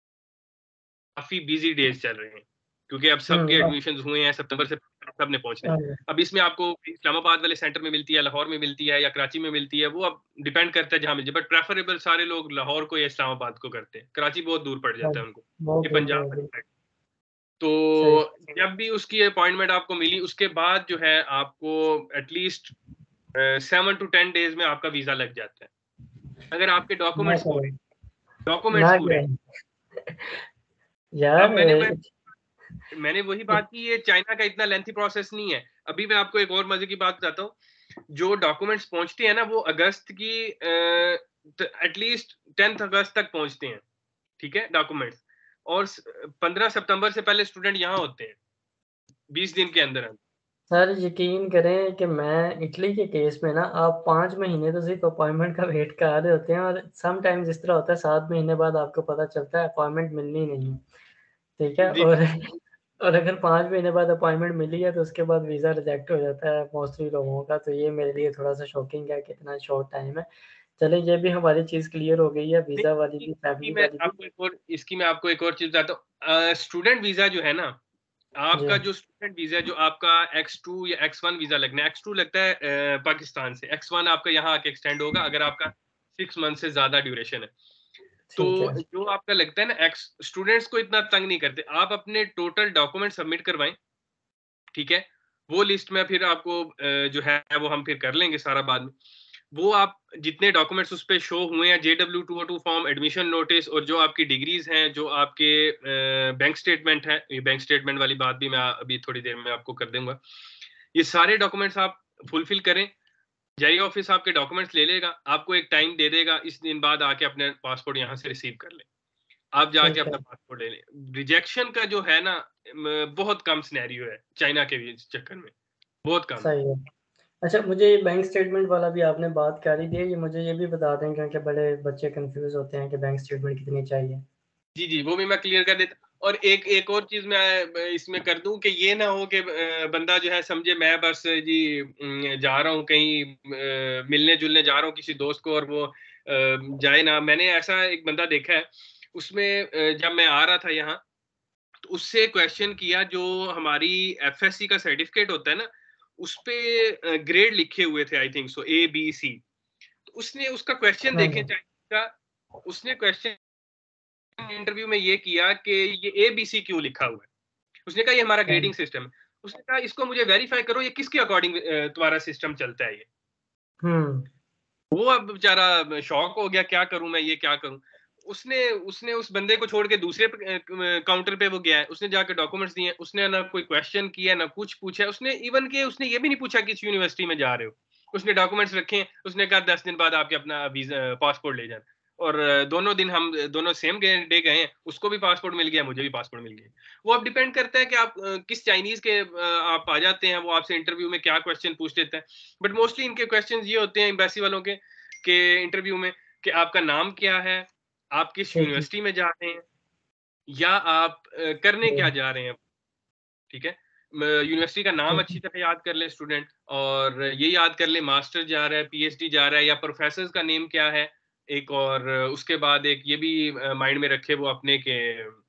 काफी बिजी डेज चल रहे हैं, क्योंकि अब सबके हुँ, अब एडमिशंस हुए हैं सितंबर से, सबने पहुंचना है। हाँ जी, अब इसमें आपको इस्लामाबाद वाले सेंटर में मिलती है, लाहौर में मिलती है या कराची में मिलती है, वो अब डिपेंड करता है जहां मिल जाए। बट प्रेफरेबल सारे लोग लाहौर को या इस्लामाबाद को करते हैं, कराची बहुत दूर पड़ हाँ जाता है जी, उनको, बहुत ये दूर पंजाब वाली पड़ेगी। साइड। तो सही। जब भी उसकी अपॉइंटमेंट आपको मिली, उसके बाद जो है आपको at least seven to ten days में आपका वीजा लग जाता है, अगर आपके ना डॉक्यूमेंट्स पूरे करें, डॉक्यूमेंट्स ना पूरे। करें। अब यार मैंने अ, मैंने वही इत बात की, ये चाइना का इतना लेंथी प्रोसेस नहीं है। अभी मैं आपको एक और मजे की बात बताता हूँ, जो डॉक्यूमेंट्स पहुंचते हैं ना वो अगस्त की एटलीस्ट टेंथ अगस्त तक पहुंचते हैं, ठीक है डॉक्यूमेंट्स। और पंद्रह सितंबर से पहले स्टूडेंट यहाँ होते हैं, बीस दिन के अंदर अंदर। सर यकीन करें कि मैं इटली के केस में ना आप पाँच महीने तो सिर्फ़ अपॉइंटमेंट का वेट कर रहे होते हैं और समटाइम्स इस तरह होता है सात महीने बाद आपको पता चलता है अपॉइंटमेंट मिलनी नहीं है, ठीक है? जी और और अगर पाँच महीने बाद अपॉइंटमेंट मिली है तो उसके बाद वीज़ा रिजेक्ट हो जाता है मोस्टली लोगों का, तो ये मेरे लिए थोड़ा-सा शॉकिंग है कि इतना शॉर्ट टाइम है। चलें ये भी हमारी चीज़ क्लियर हो गई है, नहीं, वीज़ा वाली इसकी भी, इसकी फैमिली मैं वाली भी। आपको एक और इसकी मैं आपको एक और चीज बताता हूँ। स्टूडेंट वीजा जो है ना, जी, आपका जो स्टूडेंट वीजा, जो आपका एक्स टू या एक्स वन वीजा लगना है, एक्स टू लगता है अ, पाकिस्तान से, एक्स वन आपका यहाँ आके एक्सटेंड होगा अगर आपका सिक्स मंथ से ज्यादा ड्यूरेशन है। तो ठीक है, जो आपका लगता है ना, एक्स स्टूडेंट्स को इतना तंग नहीं करते, आप अपने टोटल डॉक्यूमेंट सबमिट करवाएं, ठीक है। वो लिस्ट में फिर आपको अ, जो है वो हम फिर कर लेंगे सारा बाद में। वो आप जितने डॉक्यूमेंट्स उस पे शो हुए हैं, J W two O two form, admission notice, और जो आपकी डिग्रीज हैं, जो आपके बैंक स्टेटमेंट है, ये बैंक स्टेटमेंट वाली बात भी मैं अभी थोड़ी देर में आपको कर दूंगा। ये सारे डॉक्यूमेंट्स आप फुलफिल करें, जेई ऑफिस आपके डॉक्यूमेंट्स ले लेगा, आपको एक टाइम दे देगा, इस दिन बाद आके अपने पासपोर्ट यहाँ से रिसीव कर लें। आप जाके ठीक है, अपना पासपोर्ट ले लें। रिजेक्शन का जो है ना, म, बहुत कम सिनेरियो है चाइना के भी चक्कर में, बहुत कम है। सही है। अच्छा, मुझे ये बैंक स्टेटमेंट वाला भी आपने बात कर ही दी है, ये मुझे ये भी बता दें क्योंकि बड़े बच्चे कन्फ्यूज़ होते हैं कि बैंक स्टेटमेंट कितनी चाहिए? जी जी, वो भी मैं क्लियर कर देता। और एक एक और चीज मैं इसमें कर दूं कि ये ना हो कि अ, बंदा जो है समझे मैं बस जी अम, जा रहा हूँ कहीं, अ, मिलने जुलने जा रहा हूँ किसी दोस्त को, और वो अ, जाए ना। मैंने ऐसा एक बंदा देखा है, उसमें अ, जब मैं आ रहा था यहाँ, तो उससे क्वेश्चन किया, जो हमारी एफएससी का सर्टिफिकेट होता है ना, उस पे ग्रेड लिखे हुए थे, आई think so A B C. तो उसने उसका क्वेश्चन हाँ देखे जी, का, उसने क्वेश्चन इंटरव्यू में ये किया कि ये ए बी सी क्यों लिखा हुआ है। उसने कहा ये हमारा हाँ जी। ग्रेडिंग सिस्टम है। उसने कहा इसको मुझे वेरीफाई करो, ये किसके अकॉर्डिंग तुम्हारा सिस्टम चलता है ये। हुँ, वो अब बेचारा शॉक हो गया, क्या करूं मैं, ये क्या करूं। उसने उसने उस बंदे को छोड़ के दूसरे काउंटर पे वो गया है, उसने जाके डॉक्यूमेंट्स दिए, उसने ना कोई क्वेश्चन किया ना कुछ पूछा, उसने इवन के उसने ये भी नहीं पूछा किस यूनिवर्सिटी में जा रहे हो, उसने डॉक्यूमेंट्स रखे, उसने कहा दस दिन बाद आपके अपना वीजा पासपोर्ट ले जाना। और दोनों दिन हम दोनों सेम डे गए हैं, उसको भी पासपोर्ट मिल गया, मुझे भी पासपोर्ट मिल गया। वो अब डिपेंड करता है कि आप किस चाइनीज के आप आ जाते हैं, वो आपसे इंटरव्यू में क्या क्वेश्चन पूछ लेते हैं। बट मोस्टली इनके क्वेश्चन ये होते हैं एम्बेसी वालों के के इंटरव्यू में कि आपका नाम क्या है, आप किस ठीक है। यूनिवर्सिटी में जा रहे हैं, या आप करने क्या जी, जा रहे हैं। ठीक है, यूनिवर्सिटी का नाम ठीक अच्छी है। तरह याद कर ले स्टूडेंट, और ये याद कर ले मास्टर जा रहा है, पीएचडी जा रहा है, या प्रोफेसर का नेम क्या है एक, और उसके बाद एक ये भी माइंड में रखे वो अपने के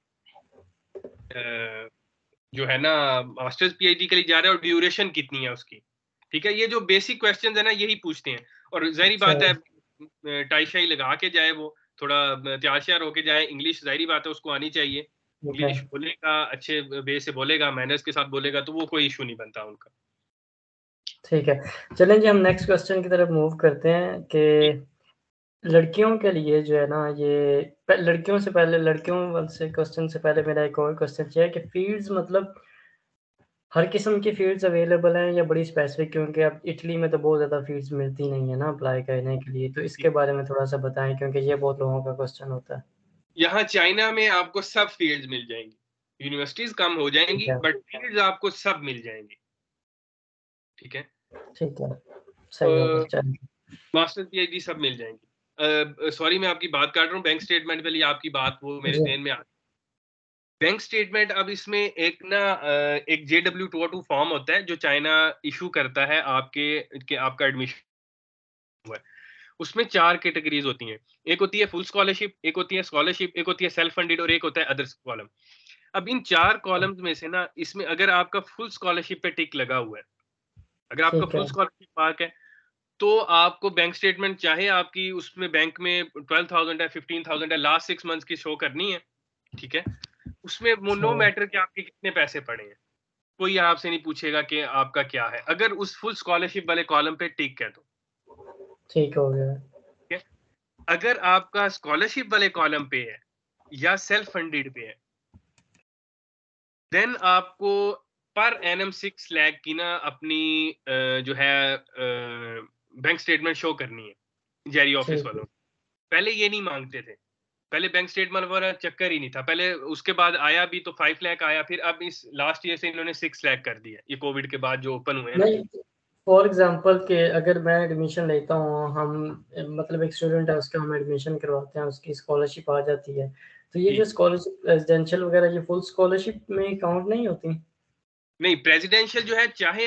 अ, जो है ना मास्टर्स पीएचडी के लिए जा रहा है और ड्यूरेशन कितनी है उसकी। ठीक है, ये जो बेसिक क्वेश्चंस है ना यही पूछते हैं, और जाहिर अच्छा, बात है टाई शाई लगा के जाए, वो थोड़ा तैयार श्यार होके जाए, इंग्लिश जाहिर बात है उसको आनी चाहिए, ठीक है। इंग्लिश बोलेगा, अच्छे वे से बोलेगा, मैनर्स के साथ बोलेगा, तो वो कोई इशू नहीं बनता उनका। ठीक है। चलें जी, हम नेक्स्ट क्वेश्चन की तरफ मूव करते हैं कि जी। लड़कियों के लिए जो है ना ये प लड़कियों से पहले लड़कियों वाले से क्वेश्चन से पहले मेरा एक और क्वेश्चन ये है कि फ़ील्ड्स मतलब हर किस्म की फ़ील्ड्स अवेलेबल हैं या बड़ी स्पेसिफ़िक, क्योंकि अब इटली में तो बहुत ज़्यादा फ़ील्ड्स मिलती नहीं है ना अप्लाई करने के लिए, तो इसके बारे में थोड़ा-सा बताएँ क्योंकि ये बहुत लोगों का क्वेश्चन होता है। यहाँ चाइना में आपको सब फील्ड्स मिल जाएंगी, यूनिवर्सिटीज कम हो ठीक जाएंगी है, बट फील्ड्स आपको सब मिल जाएंगी। ठीक है, ठीक है। सही हो गया, चलिए। मास्टर पीएचडी सब मिल जाएंगी। सॉरी मैं आपकी बात काट रहा हूँ, बैंक स्टेटमेंट वाली आपकी बात वो मेरे जी, ज़हन में आ। बैंक स्टेटमेंट अब इसमें एक ना अ, एक J W two O two form होता है जो चाइना इशू करता है आपके कि आपका एडमिशन हुआ है। उसमें चार कैटेगरीज होती हैं, एक होती है फुल स्कॉलरशिप, एक होती है स्कॉलरशिप, एक होती है सेल्फ फंडेड, और एक होता है अदर्स कॉलम। अब इन चार कॉलम्स में से ना इसमें अगर आपका फुल स्कॉलरशिप पे टिक लगा हुआ है, अगर आपका ठीक है, फुल स्कॉलरशिप मार्क है, तो आपको बैंक स्टेटमेंट चाहे आपकी उसमें बैंक में ट्वेल्व थाउजेंड है, फिफ्टीन थाउजेंड है, लास्ट सिक्स मंथ्स की शो करनी है। ठीक है, उसमें नो अच्छा, मैटर कि आपके कितने पैसे पड़े हैं, कोई आपसे नहीं पूछेगा कि आपका क्या है, अगर उस फुल स्कॉलरशिप वाले कॉलम पे टिक है तो। ठीक हो गया। ठीक है, अगर आपका स्कॉलरशिप वाले कॉलम पे है या सेल्फ फंडेड पे है, देन आपको पर एनम सिक्स लाख की ना अपनी अ, जो है बैंक स्टेटमेंट शो करनी है जेरी ऑफिस ठीक वालों। पहले ये नहीं मांगते थे, पहले बैंक स्टेटमेंट वाला चक्कर ही नहीं था, पहले उसके बाद आया भी तो फाइव लाख आया, फिर अब इस लास्ट ईयर से इन्होंने सिक्स लाख कर दिया, ये कोविड के बाद जो ओपन हुए हैं ना। नहीं, फॉर एग्ज़ाम्पल कि अगर मैं एडमिशन लेता हूँ, हम मतलब एक स्टूडेंट है उसका हम एडमिशन करवाते हैं, उसकी स्कॉलरशिप आ जाती है। तो ये जी, जो स्कॉलरशिप रेज़िडेंशियल वग़ैरह ये फुल स्कॉलरशिप में काउंट नहीं होती? नहीं प्रेसिडेंशियल जो है चाहे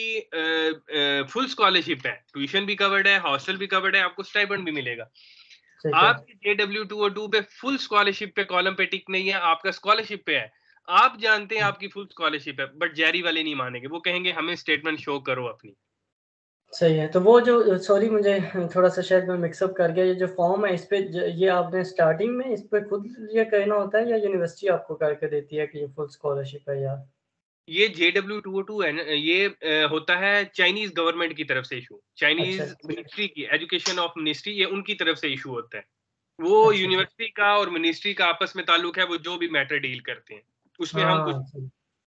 आपकी फुल स्कॉलरशिप है, ट्यूशन भी कवर्ड है, हॉस्टल भी कवर्ड है, आपको स्टाइपेंड भी मिलेगा। ठीक है, आपके J W two O two पे फुल स्कॉलरशिप पे कॉलम पे टिक नहीं है, आपका स्कॉलरशिप पे है, आप जानते हैं आपकी फुल स्कॉलरशिप है, बट जेरी वाले नहीं मानेंगे, वो कहेंगे हमें स्टेटमेंट शो करो अपनी। सही है। तो वो जो सॉरी मुझे थोड़ा-सा शायद मैं मिक्स अप कर गया, ये जो फॉर्म है इस पे ज ये आपने स्टार्टिंग में इस पे खुद ये कहना होता है या यूनिवर्सिटी आपको करके देती है कि ये फुल स्कॉलरशिप है या? ये J W two O two है ना, ये अ, होता है चाइनीज गवर्नमेंट की तरफ से इशू, अच्छा, चाइनीज अच्छा, मिनिस्ट्री की एजुकेशन ऑफ मिनिस्ट्री, ये उनकी तरफ से इशू होता है। वो अच्छा, अच्छा। यूनिवर्सिटी का और मिनिस्ट्री का आपस में ताल्लुक है, वो जो भी मैटर डील करते हैं उसमें हम कुछ। हाँ, जी।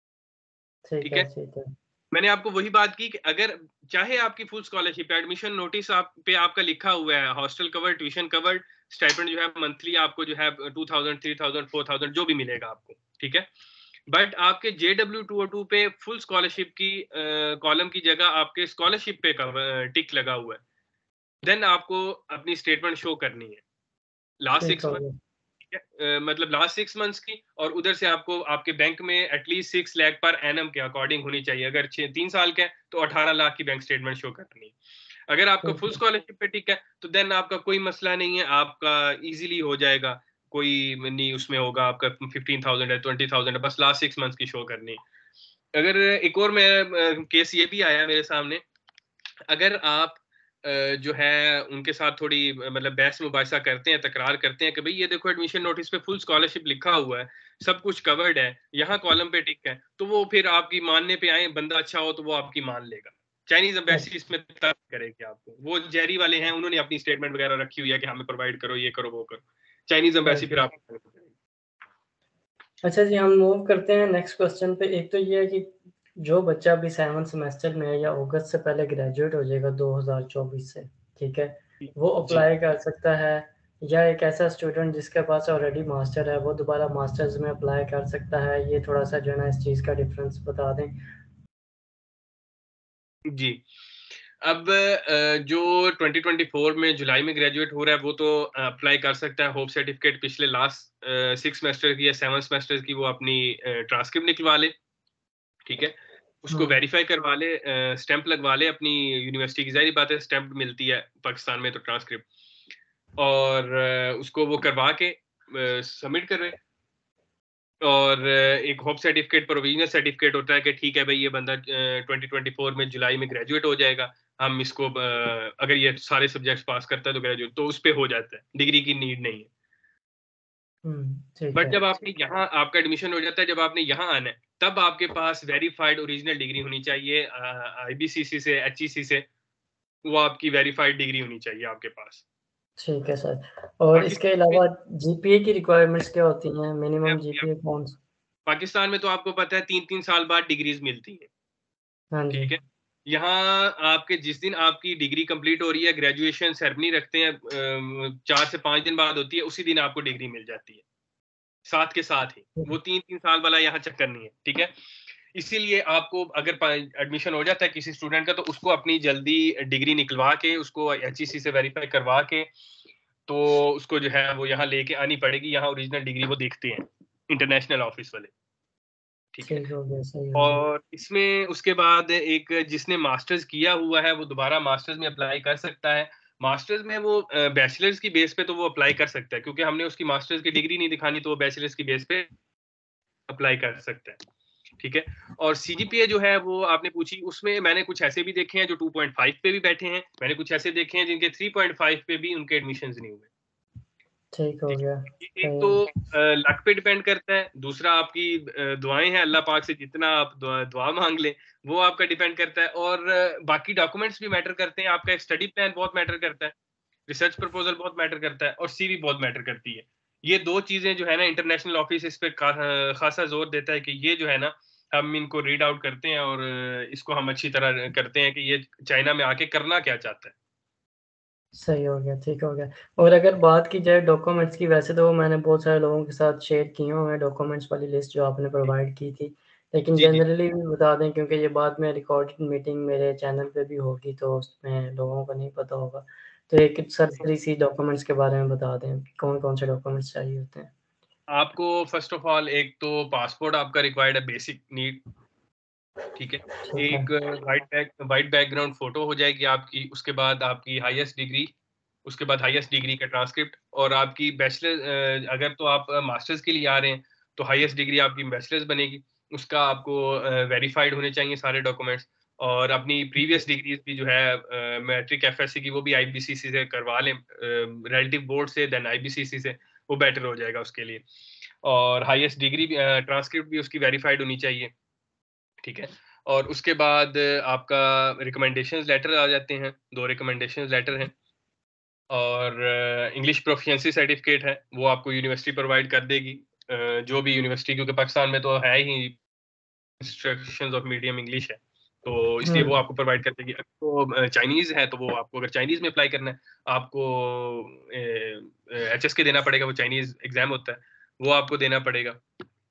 ठीक ठीक है, है, ठीक है। मैंने आपको वही बात की कि अगर चाहे आपकी फुल स्कॉलरशिप एडमिशन नोटिस आप पे आपका लिखा हुआ है hostel covered, tuition covered, stipend जो है मंथली आपको जो है two thousand, three thousand, four thousand जो भी मिलेगा आपको। ठीक है, बट आपके J W two O two पे फुल स्कॉलरशिप की कॉलम की जगह आपके स्कॉलरशिप पे टिक लगा हुआ है, देन आपको अपनी स्टेटमेंट शो करनी है लास्ट ठीक सिक्स हो मंथ। गया। अ, मतलब लास्ट सिक्स मंथ्स की, और उधर से आपको आपके बैंक में at least six lakh per annum के अकॉर्डिंग होनी चाहिए, अगर छह तीन साल का है तो अठारह लाख की बैंक स्टेटमेंट शो करनी है। अगर आपका ठीक फुल है, स्कॉलरशिप पे टिक है तो देन आपका कोई मसला नहीं है, आपका इजीली हो जाएगा, कोई नहीं उसमें होगा, आपका फिफ्टीन थाउजेंड है, ट्वेंटी थाउजेंड है, बस लास्ट सिक्स मंथ्स की शो करनी है। अगर एक और मैं केस ये भी आया मेरे सामने, अगर आप अ, जो है उनके साथ थोड़ी मतलब बहस मुबाहिसा करते हैं, तकरार करते हैं कि भाई ये देखो एडमिशन नोटिस पे फुल स्कॉलरशिप लिखा हुआ है, सब कुछ कवर्ड है, यहाँ कॉलम पे टिक है, तो वो फिर आपकी मानने पे आए, बंदा अच्छा हो तो वो आपकी मान लेगा। चाइनीज एम्बेसी अच्छा, इसमें तर्क करेगी आपको, वो जेरी वाले हैं, उन्होंने अपनी स्टेटमेंट वगैरह रखी हुई है कि हमें प्रोवाइड करो, ये करो वो करो। Chinese embassy right. फिर आप अच्छा जी, हम मूव करते हैं नेक्स्ट क्वेश्चन पे। एक तो ये है कि जो बच्चा अभी सेवंथ सेमेस्टर में है या अगस्त से पहले ग्रेजुएट हो जाएगा दो हज़ार चौबीस से, ठीक है? वो जी। अप्लाई कर सकता है, या एक ऐसा स्टूडेंट जिसके पास ऑलरेडी मास्टर है, वो दोबारा मास्टर्स में अप्लाई कर सकता है? ये थोड़ा-सा जो है ना इस चीज़ का डिफरेंस बता दें। जी। अब अ, जो ट्वेंटी ट्वेंटी फ़ोर में जुलाई में ग्रेजुएट हो रहा है, वो तो अप्लाई कर सकता है होप सर्टिफिकेट पिछले लास्ट अ, सिक्स सेमेस्टर की या सेवन सेमेस्टर की वो अपनी अ, ट्रांसक्रिप्ट निकलवा ले, ठीक है? उसको हुँ, वेरीफाई करवा ले, अ, स्टैंप लगवा ले अपनी यूनिवर्सिटी की, ज़ाहिर बात है स्टैंप मिलती है पाकिस्तान में तो ट्रांसक्रिप्ट, और अ, उसको वो करवा के अ, सबमिट कर रहे हैं। और एक होप सर्टिफिकेट, प्रोविजनल सर्टिफिकेट होता है कि ठीक है भाई ये बंदा ट्वेंटी ट्वेंटी फ़ोर में जुलाई में ग्रेजुएट हो जाएगा, हम इसको अ, अगर ये सारे सब्जेक्ट्स पास करता है तो ग्रेजुएट, तो उस पे हो जाता है, डिग्री की नीड नहीं है। हुँ, ठीक बट है। जब आपने यहाँ आपका एडमिशन हो जाता है, जब आपने यहाँ आना है, तब आपके पास वेरीफाइड ओरिजिनल डिग्री होनी चाहिए, आईबीसीसी से, एचईसी से, वो आपकी वेरीफाइड डिग्री होनी चाहिए आपके पास। ठीक है सर। और इसके पाकिस्तान में अलावा जीपीए की रिक्वायरमेंट्स क्या होती हैं? मिनिमम आपकी- जीपीए कौन स पाकिस्तान में तो आपको पता है तीन तीन साल बाद डिग्रीज मिलती हैं। हाँ जी। ठीक है। यहाँ आपके जिस दिन आपकी डिग्री कंप्लीट हो रही है, ग्रेजुएशन सेरेमनी रखते हैं, अ, चार से पाँच दिन बाद होती है, उसी दिन आपको डिग्री मिल जाती है। साथ के साथ ही। हुँ, वो तीन तीन साल वाला यहाँ चक्कर नहीं है, ठीक है? इसीलिए आपको अगर प एडमिशन हो जाता है किसी स्टूडेंट का, तो उसको अपनी जल्दी डिग्री निकलवा के, उसको एचईसी से वेरीफाई करवा के, तो उसको जो है वो यहाँ लेके आनी पड़ेगी। यहाँ ओरिजिनल डिग्री वो देखते हैं, इंटरनेशनल ऑफिस वाले, ठीक है? ठीक हो गया, सही हो गया। और इसमें उसके बाद एक जिसने मास्टर्स किया हुआ है, वो दोबारा मास्टर्स में अप्लाई कर सकता है। मास्टर्स में वो अ, बैचलर्स की बेस पे तो वो अप्लाई कर सकता है, क्योंकि हमने उसकी मास्टर्स की डिग्री नहीं दिखानी, तो वो बैचलर्स की बेस पे अप्लाई कर सकता है, ठीक है? और सीजीपीए जो है वो आपने पूछी, उसमें मैंने कुछ ऐसे भी देखे हैं जो टू पॉइंट फ़ाइव पे भी बैठे हैं, मैंने कुछ ऐसे देखे हैं जिनके थ्री पॉइंट फ़ाइव पे भी उनके एडमिशंस नहीं हुए। ठीक हो ठीक गया, है। ये एक सही तो है। अ, लक पे डिपेंड करता है, दूसरा आपकी अ, दुआएँ हैं, अल्लाह पाक से जितना आप दुआ दुआ माँग लें, वो आपका डिपेंड करता है, और अ, बाकी डॉक्यूमेंट्स भी मैटर करते हैं, आपका एक स्टडी प्लान बहुत मैटर करता है, रिसर्च प्रपोज़ल बहुत मैटर करता है, और सीवी बहुत मैटर करती है। ये दो चीज़ें जो है ना, इंटरनेशनल ऑफिस इस पे का अ, खासा ज़ोर देता है कि ये जो है ना, हम इनको रीड आउट करते हैं, और अ, इसको हम अच्छी तरह करते हैं कि ये चाइना में आके करना क्या चाहता है। सही हो गया, ठीक हो गया। और अगर बात की जाए डॉक्यूमेंट्स की, वैसे तो मैंने बहुत सारे लोगों के साथ शेयर किए हुए हैं डॉक्यूमेंट्स वाली लिस्ट जो आपने प्रोवाइड की थी। लेकिन जी, जी। जनरली भी बता दें, क्योंकि ये बाद में रिकॉर्डेड मीटिंग मेरे चैनल पे भी होगी, तो उसमें लोगों को नहीं पता होगा। तो एक सरसरी सी डॉक्यूमेंट्स के बारे में बता दें, कौन-कौन से डॉक्यूमेंट्स चाहिए होते हैं? आपको फर्स्ट ऑफ ऑल एक तो पासपोर्ट आपका रिक्वायर्ड है, बेसिक नीड, ठीक है? ठीक है। एक white back white background photo हो जाएगी आपकी, उसके बाद आपकी हाईएस्ट डिग्री, उसके बाद हाईएस्ट डिग्री का ट्रांसक्रिप्ट, और आपकी बैचलर, अ, अगर तो आप मास्टर्स के लिए आ रहे हैं, तो हाईएस्ट डिग्री आपकी बैचलर्स बनेगी। उसका आपको अ, वेरिफाइड होने चाहिए सारे डॉक्यूमेंट्स, और अपनी प्रीवियस डिग्रीज़ भी जो है अ, मैट्रिक एफएससी की, वो भी आईबीसीसी से करवा लें, अ, रिलेटिव बोर्ड से, देन आईबीसीसी से, वो बेटर हो जाएगा उसके लिए। और हाईएस्ट डिग्री भी, अ, ट्रांसक्रिप्ट भी उसकी वेरिफाइड होनी चाहिए। ठीक है? और उसके बाद आपका रिकमेंडेशंस लेटर आ जाते हैं, दो रिकमेंडेशंस लेटर हैं, और इंग्लिश प्रोफिशिएंसी सर्टिफिकेट है, वो आपको यूनिवर्सिटी प्रोवाइड कर देगी। अ, जो भी यूनिवर्सिटी, क्योंकि पाकिस्तान में तो है ही इंस्ट्रक्शंस ऑफ मीडियम इंग्लिश है, तो इसलिए वो हुँ, आपको प्रोवाइड कर देगी। अगर तो अ, चाइनीज़ है, तो वो आपको, अगर चाइनीज़ में अप्लाई करना है, आपको ए अ, एचएसके देना पड़ेगा, वो चाइनीज़ एग्ज़ाम होता है, वो आपको देना पड़ेगा।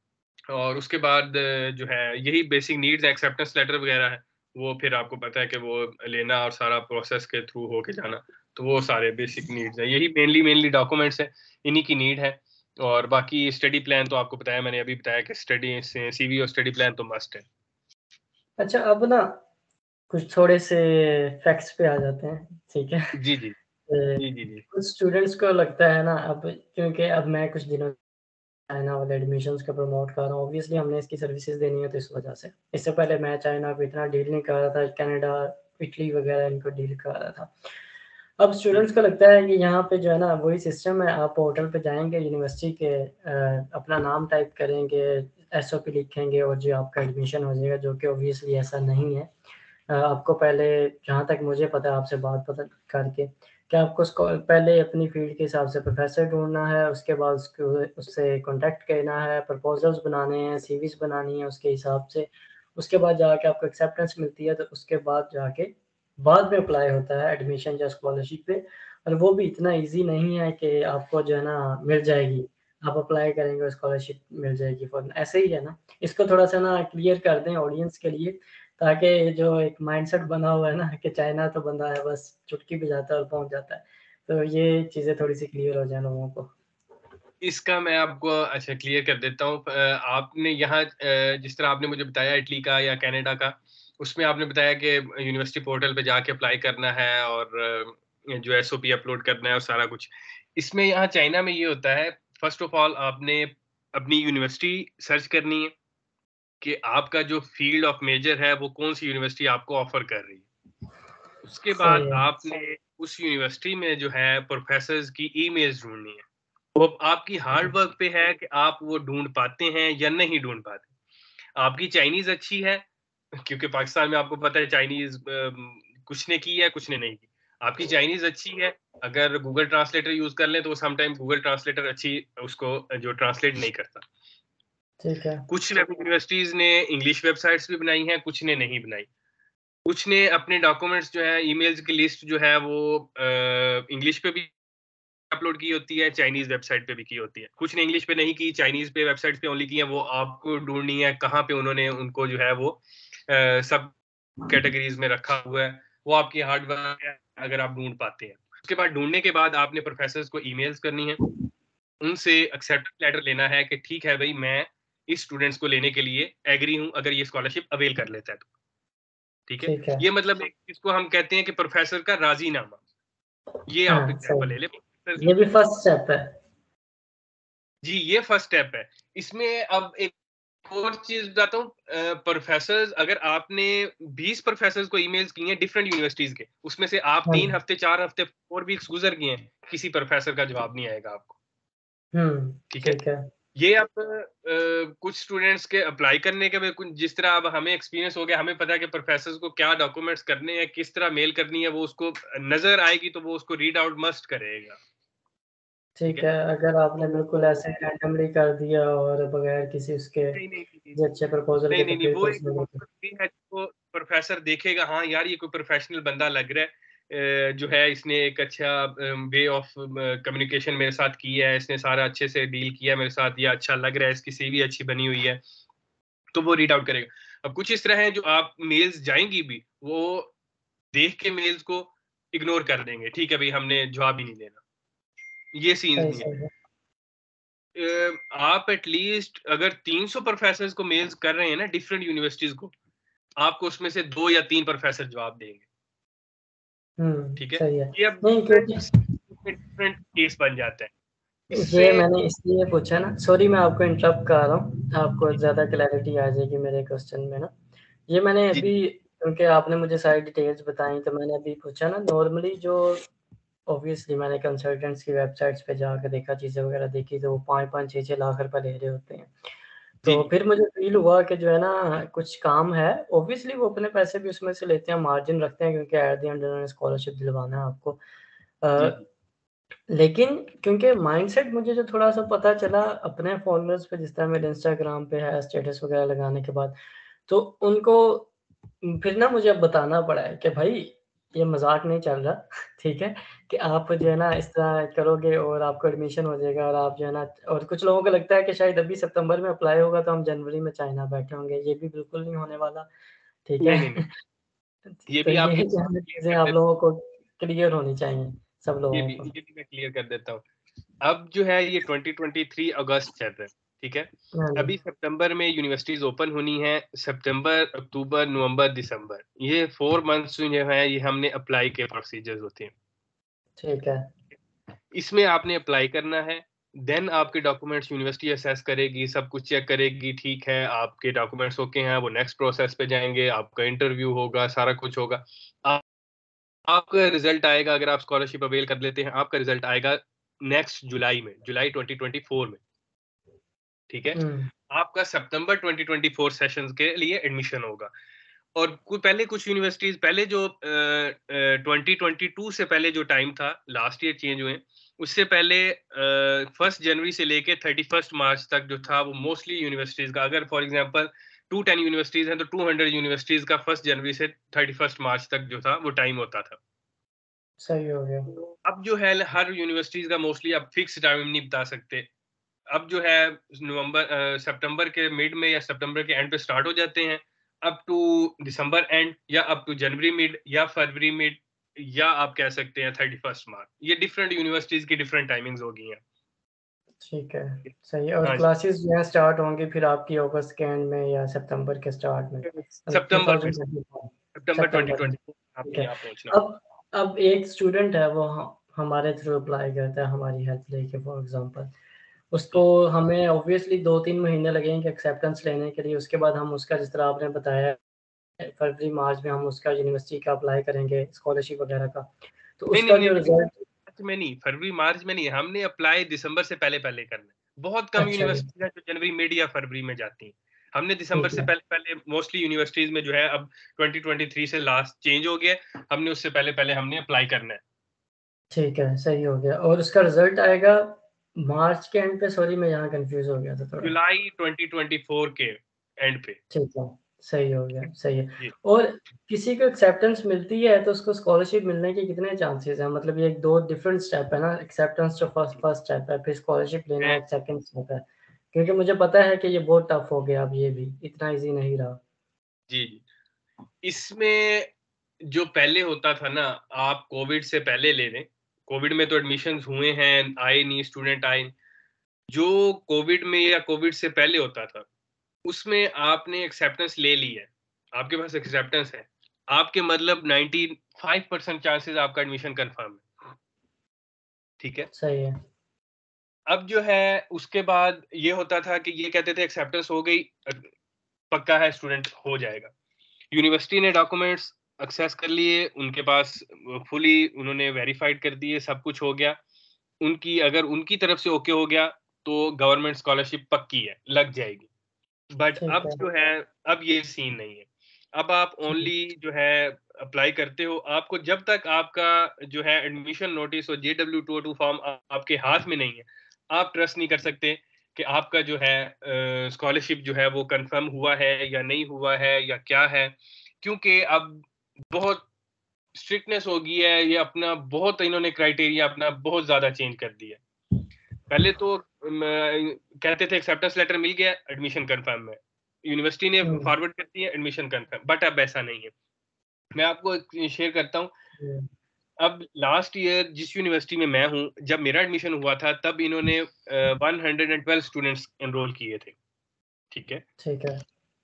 और उसके बाद अ, जो है यही बेसिक नीड्स एक्सेप्टेंस लेटर वगैरह है, वो फिर आपको पता है कि वो लेना और सारा प्रोसेस के थ्रू होके जाना, तो वो सारे बेसिक नीड्स हैं, यही मेनली मेनली डॉक्यूमेंट्स हैं, इन्हीं की नीड है। और बाकी स्टडी प्लान तो आपको बताया, मैंने अभी बताया कि स्टडी से सीवी और स्टडी प्लान तो मस्ट है। अच्छा, अब ना कुछ थोड़े से फैक्ट्स पे आ जाते हैं, ठीक है? जी, जी। अ, जी, जी, जी। कुछ स्टूडेंट्स को लगता है ना, अब क्योंकि अब मैं कुछ दिनों चाइना वाले एडमिशन्स को प्रमोट कर रहा हूँ, ऑब्वियसली हमने इसकी सर्विसेज़ देनी है, तो इस वजह से। इससे पहले मैं चाइना को इतना डील नहीं कर रहा था, कनाडा, इटली वगैरह इनको डील कर रहा था। अब स्टूडेंट्स को लगता है कि यहाँ पे जो है ना वही सिस्टम है, आप पोर्टल पे जाएँगे यूनिवर्सिटी के, अ, अपना नाम टाइप करेंगे, एसओपी लिखेंगे और जो आपका एडमिशन हो जाएगा, जो कि ऑब्वियसली ऐसा नहीं है। अ, आपको पहले, जहाँ तक मुझे पता है आपसे बात पता करके, कि आपको स्कॉ पहले अपनी फ़ील्ड के हिसाब से प्रोफ़ेसर ढूँढना है, उसके बाद उसको उससे कॉन्टैक्ट करना है, प्रपोज़ल्स बनाने हैं, सीवीज़ बनानी है उसके हिसाब से। उसके बाद जाके आपको एक्सेप्टेंस मिलती है, तो उसके बाद जाके बाद में अप्लाई होता है एडमिशन या स्कॉलरशिप पे, और वो भी इतना ईज़ी नहीं है कि आपको जो है ना मिल जाएगी। आप अप्लाई करेंगे और स्कॉलरशिप मिल जाएगी फ़ौरन, ऐसे ही है ना? इसको थोड़ा-सा ना क्लियर कर दें ऑडियंस के लिए, ताकि जो एक माइंडसेट बना हुआ है ना कि चाइना तो बंदा है, बस चुटकी बजाता है और पहुँच जाता है। तो ये चीज़ें थोड़ी-सी क्लियर हो जाए लोगों को। इसका मैं आपको अच्छा क्लियर कर देता हूँ। अ, आपने यहाँ अ, जिस तरह आपने मुझे बताया इटली का या कनाडा का, उसमें आपने बताया कि यूनिवर्सिटी पोर्टल पे जाके अप्लाई करना है और अ, जो एसओपी अपलोड करना है और सारा कुछ। इसमें यहाँ चाइना में ये होता है, फर्स्ट ऑफ ऑल आपने अपनी यूनिवर्सिटी सर्च करनी है कि आपका जो फील्ड ऑफ मेजर है, वो कौन-सी यूनिवर्सिटी आपको ऑफ़र कर रही है। उसके सही बाद है। आपने उस यूनिवर्सिटी में जो है प्रोफ़ेसर्स की ईमेल्स ढूँढनी है। वो आपकी हार्ड हुँ, वर्क पे है कि आप वो ढूँढ पाते हैं या नहीं ढूँढ पाते। आपकी चाइनीज़ अच्छी है, क्योंकि पाकिस्तान में आपको पता है चाइनीज़ अम, कुछ ने की है, कुछ ने नहीं की। आपकी चाइनीज़ अच्छी है, अगर गूगल ट्रांसलेटर यूज़ कर लें तो समटाइम गूगल ट्रांसलेटर अच्छी उसको जो ट्रांसलेट नहीं करता। ठीक है। कुछ वेब यूनिवर्सिटीज़ ने इंग्लिश वेबसाइट्स भी बनाई हैं, कुछ ने नहीं बनाई। कुछ ने अपने डॉक्यूमेंट्स जो है ईमेल्स की लिस्ट जो है वो अ, इंग्लिश पे भी अपलोड की होती है, चाइनीज़ वेबसाइट पे भी की होती है। कुछ ने इंग्लिश पे नहीं की, चाइनीज़ पे वेबसाइट्स पे ओनली की है, वो आपको ढूँढनी है कहाँ पे उन्होंने उनको जो है वो अ, सब कैटेगरीज़ में रखा हुआ है। वो आपकी हार्ड वर्क है, अगर आप ढूँढ पाते हैं। उसके बाद ढूँढने के बाद आपने प्रोफ़ेसर्स को ईमेल्स करनी है, उनसे एक्सेप्टेंस लेटर लेना है कि ठीक है भई मैं इस स्टूडेंट्स को लेने के लिए एग्री हूँ, अगर ये स्कॉलरशिप अवेल कर लेता है तो। ठीक है? ठीक है। ये मतलब एक इसको हम कहते हैं कि प्रोफ़ेसर का राज़ीनामा। ये आप हाँ, एग्ज़ाम्पल सही ले है। लें प्रोफ़ेसर ये की। भी फर्स्ट स्टेप है। जी, ये फर्स्ट स्टेप है। इसमें अब एक और चीज़ बताता हूँ। अ, प्रोफ़ेसर्स अगर आपने बीस प्रोफ़ेसर्स को ईमेल्स की हैं डिफरेंट यूनिवर्सिटीज़ के, उसमें से आप हाँ तीन जी। हफ़्ते, चार हफ़्ते, चार वीक्स गुज़र गए हैं, किसी प्रोफ़ेसर का जवाब नहीं आएगा आपको, हुँ, ठीक है? ठीक है। ये अब अ, कुछ स्टूडेंट्स के अप्लाई करने के भी कुछ जिस तरह अब हमें एक्सपीरियंस हो गया, हमें पता है कि प्रोफ़ेसर्स को क्या डॉक्यूमेंट्स करने हैं, किस तरह मेल करनी है, वो उसको नज़र आएगी तो वो उसको रीड आउट मस्ट करेगा, ठीक ठीक है? है, अगर आपने तो बिल्कुल ऐसे रैंडमली कर दिया और बगैर किसी उसके नहीं, नहीं, नहीं, जो अच्छे प्रपोज़ल नहीं, के, नहीं, तो नहीं, फिर वो तो एक उसमें देखिए। भी है जो प्रोफ़ेसर देखेगा, हाँ यार ये कोई प्रोफ़ेशनल बंदा लग रहा है। अ, जो है इसने एक अच्छा अ, वे ऑफ म कम्युनिकेशन मेरे साथ की है, इसने सारा अच्छे से डील किया है मेरे साथ, ये अच्छा लग रहा है, इसकी सीवी अच्छी बनी हुई है, तो वो रीड आउट करेगा। अब कुछ इस तरह हैं जो आप मेल्स जाएँगी भी, वो देख के मेल्स को इग्नोर कर देंगे, ठीक है भई हमने जवाब ही नहीं देना। ये सीन्स सही, भी हैं। सही है। अ, आप एट लीस्ट अगर तीन सौ प्रोफ़ेसर्स को मेल्स कर रहे हैं ना डिफरेंट यूनिवर्सिटीज़ को, आपको उसमें से दो या तीन प्रोफ़ेसर जवाब देंगे, हुँ, ठीक है? सही है। ये अब नहीं, डिफरेंट क्योंकि डिफरेंट केस बन जाता है। इससे ये मैंने इसलिए पूछा ना, सॉरी मैं आपको इंटरप्ट कर रहा हूँ, आपको ज़्यादा क्लैरिटी आ जाएगी मेरे क्वेश्चन में ना। ये मैंने जी, अभी, क्योंकि आपने मुझे सारी डिटेल्स बताई, तो मैंने अभी पूछा ना, नॉर्मली जो ऑब्वियसली मैंने कंसल्टेंट्स की वेबसाइट्स पे जाके देखा, चीज़ें वगैरह देखी, तो वो पाँच पाँच छह छह लाख रुपए ले रहे होते हैं। जी, तो जी, फिर मुझे फ़ील हुआ कि जो है ना कुछ काम है, ऑब्वियसली वो अपने पैसे भी उसमें से लेते हैं, मार्जिन रखते हैं, क्योंकि एट द एंड उन्होंने स्कॉलरशिप दिलवाना है आपको। जी, अ, लेकिन क्योंकि माइंडसेट मुझे जो थोड़ा-सा पता चला अपने फॉलोअर्स पे, जिस तरह मेरे इंस्टाग्राम पे है स्टेटस वगैरह लगाने के बाद, तो उनको उम, फिर ना मुझे अब बताना पड़ा है कि भाई ये मज़ाक नहीं चल रहा, ठीक है? कि आप जो है ना इस तरह करोगे और आपको एडमिशन हो जाएगा, और आप जो है ना, और कुछ लोगों को लगता है कि शायद अभी सितंबर में अप्लाई होगा तो हम जनवरी में चाइना बैठे होंगे, ये भी बिल्कुल नहीं होने वाला, ठीक नहीं, है? नहीं, नहीं, ये तो भी ये आपकी जो है क्लियर चीज़ें कर आप देता लोगों को क्लियर होनी चाहिए, सब ये लोगों भी को। ये भी मैं क्लियर कर देता हूँ। अब जो है ये ट्वेंटी ट्वेंटी थ्री अगस्त चल रहा है, ठीक है? हाँ जी, अभी सितंबर में यूनिवर्सिटीज़ ओपन होनी है, सितंबर, अक्टूबर, नवंबर, दिसंबर, ये चार मंथ्स जो है ये हमने अप्लाई के प्रोसीजर्स होते हैं। ठीक है। इसमें आपने अप्लाई करना है, देन आपके डॉक्यूमेंट्स यूनिवर्सिटी असेस करेगी, सब कुछ चेक करेगी, ठीक है, आपके डॉक्यूमेंट्स ओके हैं, वो नेक्स्ट प्रोसेस पे जाएँगे, आपका इंटरव्यू होगा, सारा कुछ होगा। आप आपका रिज़ल्ट आएगा अगर आप स्कॉलरशिप अवेल कर लेते हैं, आपका रिज़ल्ट आएगा नेक्स्ट जुलाई में, जुलाई ट्वेंटी ट्वेंटी फ़ोर में, ठीक है? हुँ, आपका सितंबर ट्वेंटी ट्वेंटी फ़ोर सेशंस के लिए एडमिशन होगा और कु पहले कुछ यूनिवर्सिटीज़ पहले जो अ अ, ट्वेंटी ट्वेंटी टू से पहले जो टाइम था, लास्ट ईयर चेंज हुए, उससे पहले अ, फर्स्ट जनवरी से लेके थर्टी फर्स्ट मार्च तक जो था वो मोस्टली यूनिवर्सिटीज़ का, अगर for example two ten universities हैं, तो टू हंड्रेड यूनिवर्सिटीज़ का फर्स्ट जनवरी से थर्टी फर्स्ट मार्च तक जो था वो टाइम होता था। सही हो गया। तो अब जो है हर यूनिवर्सिटीज़ का मोस्टली अब फिक्स टाइम नहीं बता सकते। अब जो है नवंबर अ, सितंबर के मिड में या सितंबर के एंड पे स्टार्ट हो जाते हैं, अप टू दिसंबर एंड या अप टू जनवरी मिड या फरवरी मिड या आप कह सकते हैं थर्टी फर्स्ट मार्च। ये डिफरेंट यूनिवर्सिटीज़ की डिफरेंट टाइमिंग्स हो गई हैं। ठीक है, सही है। और हाँ जी। क्लासेस जो हैं स्टार्ट होंगी फिर आपकी अगस्त के एंड में या सितंबर के स्टार्ट में, मतलब सितंबर में ट्वेंटी ट्वेंटी फ़ोर सितंबर सितंबर में, ट्वेंटी ट्वेंटी ठीक आपने है। यहाँ पहुँचना। अब अब एक स्टूडेंट है वो ह हमारे थ्रू अप्लाई करता है हमारी हेल्प लेके फॉर एग्ज़ाम्पल, उसको जी, हमें ऑब्वियसली दो तीन महीने लगेंगे एक्सेप्टेंस लेने के लिए, उसके बाद हम उसका जिस तरह आपने बताया फरवरी मार्च में हम उसका यूनिवर्सिटी का अप्लाई करेंगे, स्कॉलरशिप वगैरह का, तो नहीं, नहीं, उसका नहीं, जो नहीं, रिज़ल्ट मार्च में नहीं, फरवरी मार्च में नहीं, हमने अप्लाई दिसंबर से पहले-पहले करना है। बहुत कम अच्छा जी, यूनिवर्सिटीज़ हैं जो जनवरी मिड या फरवरी में जाती हैं। हमने दिसंबर ठीक से है, पहले-पहले मोस्टली यूनिवर्सिटीज़ में जो है अब ट्वेंटी ट्वेंटी थ्री से लास्ट चेंज हो गया है, हमने उससे पहले-पहले हमने अप्लाई करना है। ठीक है, सही हो गया और उसका रिज़ल्ट आएगा मार्च के एंड पे, सॉरी मैं यहाँ कन्फ्यूज़ हो गया था थोड़ा। जुलाई ट्वेंटी ट्वेंटी फ़ोर के एंड पे। ठीक है, सही हो गया, सही है। जी। और किसी को एक्सेप्टेंस मिलती है तो उसको स्कॉलरशिप मिलने के कितने चांसेज़ हैं? मतलब ये दो डिफरेंट स्टेप है ना, एक्सेप्टेंस जो फर्स्ट फर्स्ट स्टेप है, फिर स्कॉलरशिप लेना मैं एक सेकंड स्टेप है। क्योंकि मुझे पता है कि ये बहुत टफ हो गया अब ये भी, इतना ईज़ी नहीं रहा। जी, जी। इसमें जो पहले होता था ना, आप कोविड से पहले ले लें, कोविड में तो एडमिशन्स हुए हैं, आए नहीं, स्टूडेंट आए नहीं। जो कोविड में या कोविड से पहले होता था, उसमें आपने एक्सेप्टेंस ले ली है, आपके पास एक्सेप्टेंस है, आपके मतलब नाइंटी फ़ाइव परसेंट चांसेस आपका एडमिशन कन्फर्म है, ठीक है? सही है। अब जो है उसके बाद ये होता था कि ये कहते थे एक्सेप्टेंस हो गई, अ, पक्का है स्टूडेंट हो जाएगा। यूनिवर्सिटी ने डॉक्यूमेंट्स एक्सेस कर लिए, उनके पास अ, फुली उन्होंने वेरिफाइड कर दिए, सब कुछ हो गया। उनकी अगर उनकी तरफ से ओके हो गया, तो गवर्नमेंट स्कॉलरशिप पक्की है, लग जाएगी। बट ठीक अब है। जो है, अब ये सीन नहीं है। अब आप हुँ, ओनली जो है अप्लाई करते हो, आपको जब तक आपका जो है एडमिशन नोटिस और J W two O two form आ आपके हाथ में नहीं है, आप ट्रस्ट नहीं कर सकते कि आपका जो है अ, स्कॉलरशिप जो है वो कन्फर्म हुआ है या नहीं हुआ है या क्या है। क्योंकि अब बहुत स्ट्रिक्टनेस हो गई है, ये अपना बहुत इन्होंने क्राइटेरिया अपना बहुत ज़्यादा चेंज कर दिया है। पहले तो म कहते थे एक्सेप्टेंस लेटर मिल गया, एडमिशन कन्फर्म है। यूनिवर्सिटी ने हुँ, फॉरवर्ड कर दिया, एडमिशन कन्फर्म, बट अब ऐसा नहीं है। मैं आपको एक शेयर करता हूँ, हुँ, अब लास्ट ईयर जिस यूनिवर्सिटी में मैं हूँ, जब मेरा एडमिशन हुआ था, तब इन्होंने अ, one hundred twelve students enroll किए थे, ठीक है? ठीक है।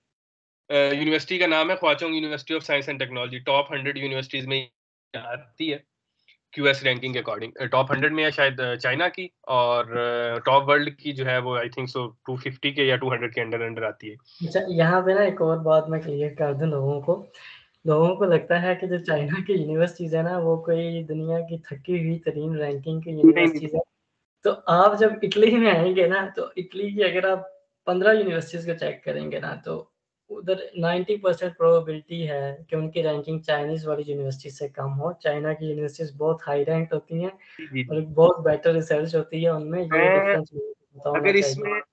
अ, यूनिवर्सिटी का नाम है Huazhong university of science and technology, top hundred universities में आती है। क्यूएस रैंकिंग के अकॉर्डिंग टॉप हंड्रेड में है शायद चाइना की, और टॉप वर्ल्ड की जो है वो I think so two fifty के या टू हंड्रेड के अंडर अंडर आती है। अच्छा, यहाँ पे ना एक और बात मैं क्लियर कर दूँ लोगों को। लोगों को लगता है कि जो चाइना की यूनिवर्सिटीज़ है ना, वो कोई दुनिया की थकी हुई तरीन रैंकिंग की नहीं नहीं यूनिवर्सिटीज़ है। तो आप जब इटली में आएँगे ना, तो इटली की अगर आप पंद्रह यूनिवर्सिटीज़ को चेक करेंगे ना, तो उधर नाइंटी परसेंट प्रोबेबिलिटी है कि उनकी रैंकिंग चाइनीज़ वाली यूनिवर्सिटी से कम हो। चाइना की यूनिवर्सिटीज़ बहुत हाई रैंक्ड होती हैं जी जी और जी। बहुत बेटर रिसर्च होती है उनमें, ये मैं डिफरेंस लोगों को पता होना अगर चाहिए। इसमें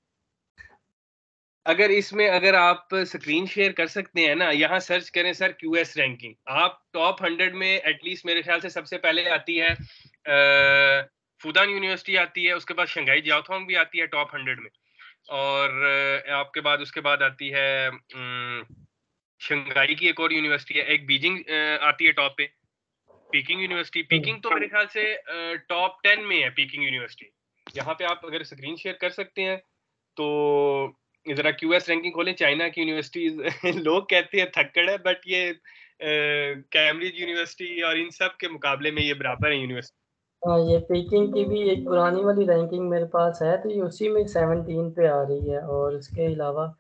अगर इसमें अगर आप स्क्रीन शेयर कर सकते हैं ना, यहाँ सर्च करें सर क्यूएस रैंकिंग, आप टॉप हंड्रेड में एटलीस्ट मेरे ख्याल से सबसे पहले आती है अ, फुदान यूनिवर्सिटी आती है, उसके बाद शंघाई जियाओथोंग भी आती है टॉप हंड्रेड में, और अ, आपके बाद उसके बाद आती है उम, शंघाई की एक और यूनिवर्सिटी है, एक बीजिंग अ, आती है टॉप पे, पीकिंग यूनिवर्सिटी, हुँ, पीकिंग तो मेरे ख्याल से अ, टॉप टेन में है पीकिंग यूनिवर्सिटी। यहाँ पे आप अगर स्क्रीन शेयर कर सकते हैं, तो ज़रा क्यूएस रैंकिंग खोलें, चाइना की यूनिवर्सिटीज़ लोग कहते हैं थक्कड़ है, बट ये अ, कैम्ब्रिज यूनिवर्सिटी और इन सब के मुकाबले में ये बराबर है यूनिवर्सिटी। हाँ, ये पेकिंग की भी एक पुरानी वाली रैंकिंग मेरे पास है, तो ये उसी में सेवनटीन पे आ रही है और इसके अलावा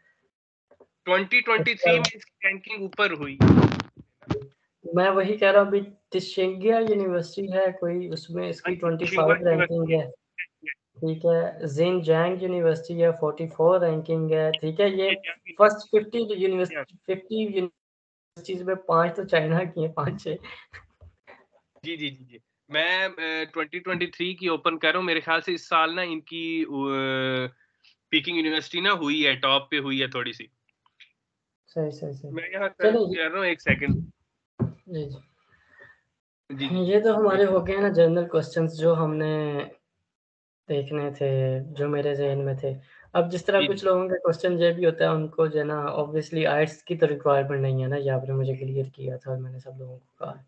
इसके ट्वेंटी ट्वेंटी थ्री में अलावा इसकी रैंकिंग ऊपर हुई। मैं वही कह रहा हूँ अभी त्सिंगिया यूनिवर्सिटी है कोई, उसमें हाँ इसकी जी, शिंगुआ ट्वेंटी फ़ाइव रैंकिंग यूनिवर्सिटी है, ठीक है। ज़िनजियांग यूनिवर्सिटी है फ़ोर्टी फ़ोर रैंकिंग है, ठीक है। ये है, first fifty universe university fifty universities universities में पाँच तो चाइना की हैं, पाँच छह। जी, जी, जी, जी। मैं अ, ट्वेंटी ट्वेंटी थ्री की ओपन कर रहा हूँ, मेरे ख़्याल से इस साल ना इनकी अ, पीकिंग यूनिवर्सिटी ना हुई है, टॉप पे हुई है थोड़ी-सी। सही, सही, सही। मैं यहाँ सर्च चलो ये कर रहा हूँ, एक सेकंड। जी, जी। जी, जी, जी। ये तो हमारे एक हो गए ना जनरल क्वेश्चंस जो हमने देखने थे, जो मेरे ज़हन में थे। अब जिस तरह जी, जी। कुछ लोगों के क्वेश्चन ये भी होता है उनको जो है ना ऑब्वियसली आइट्स की तो रिक्वायरमेंट नहीं है ना, ये आपने मुझे क्लियर किया था और मैंने सब लोगों को कहा।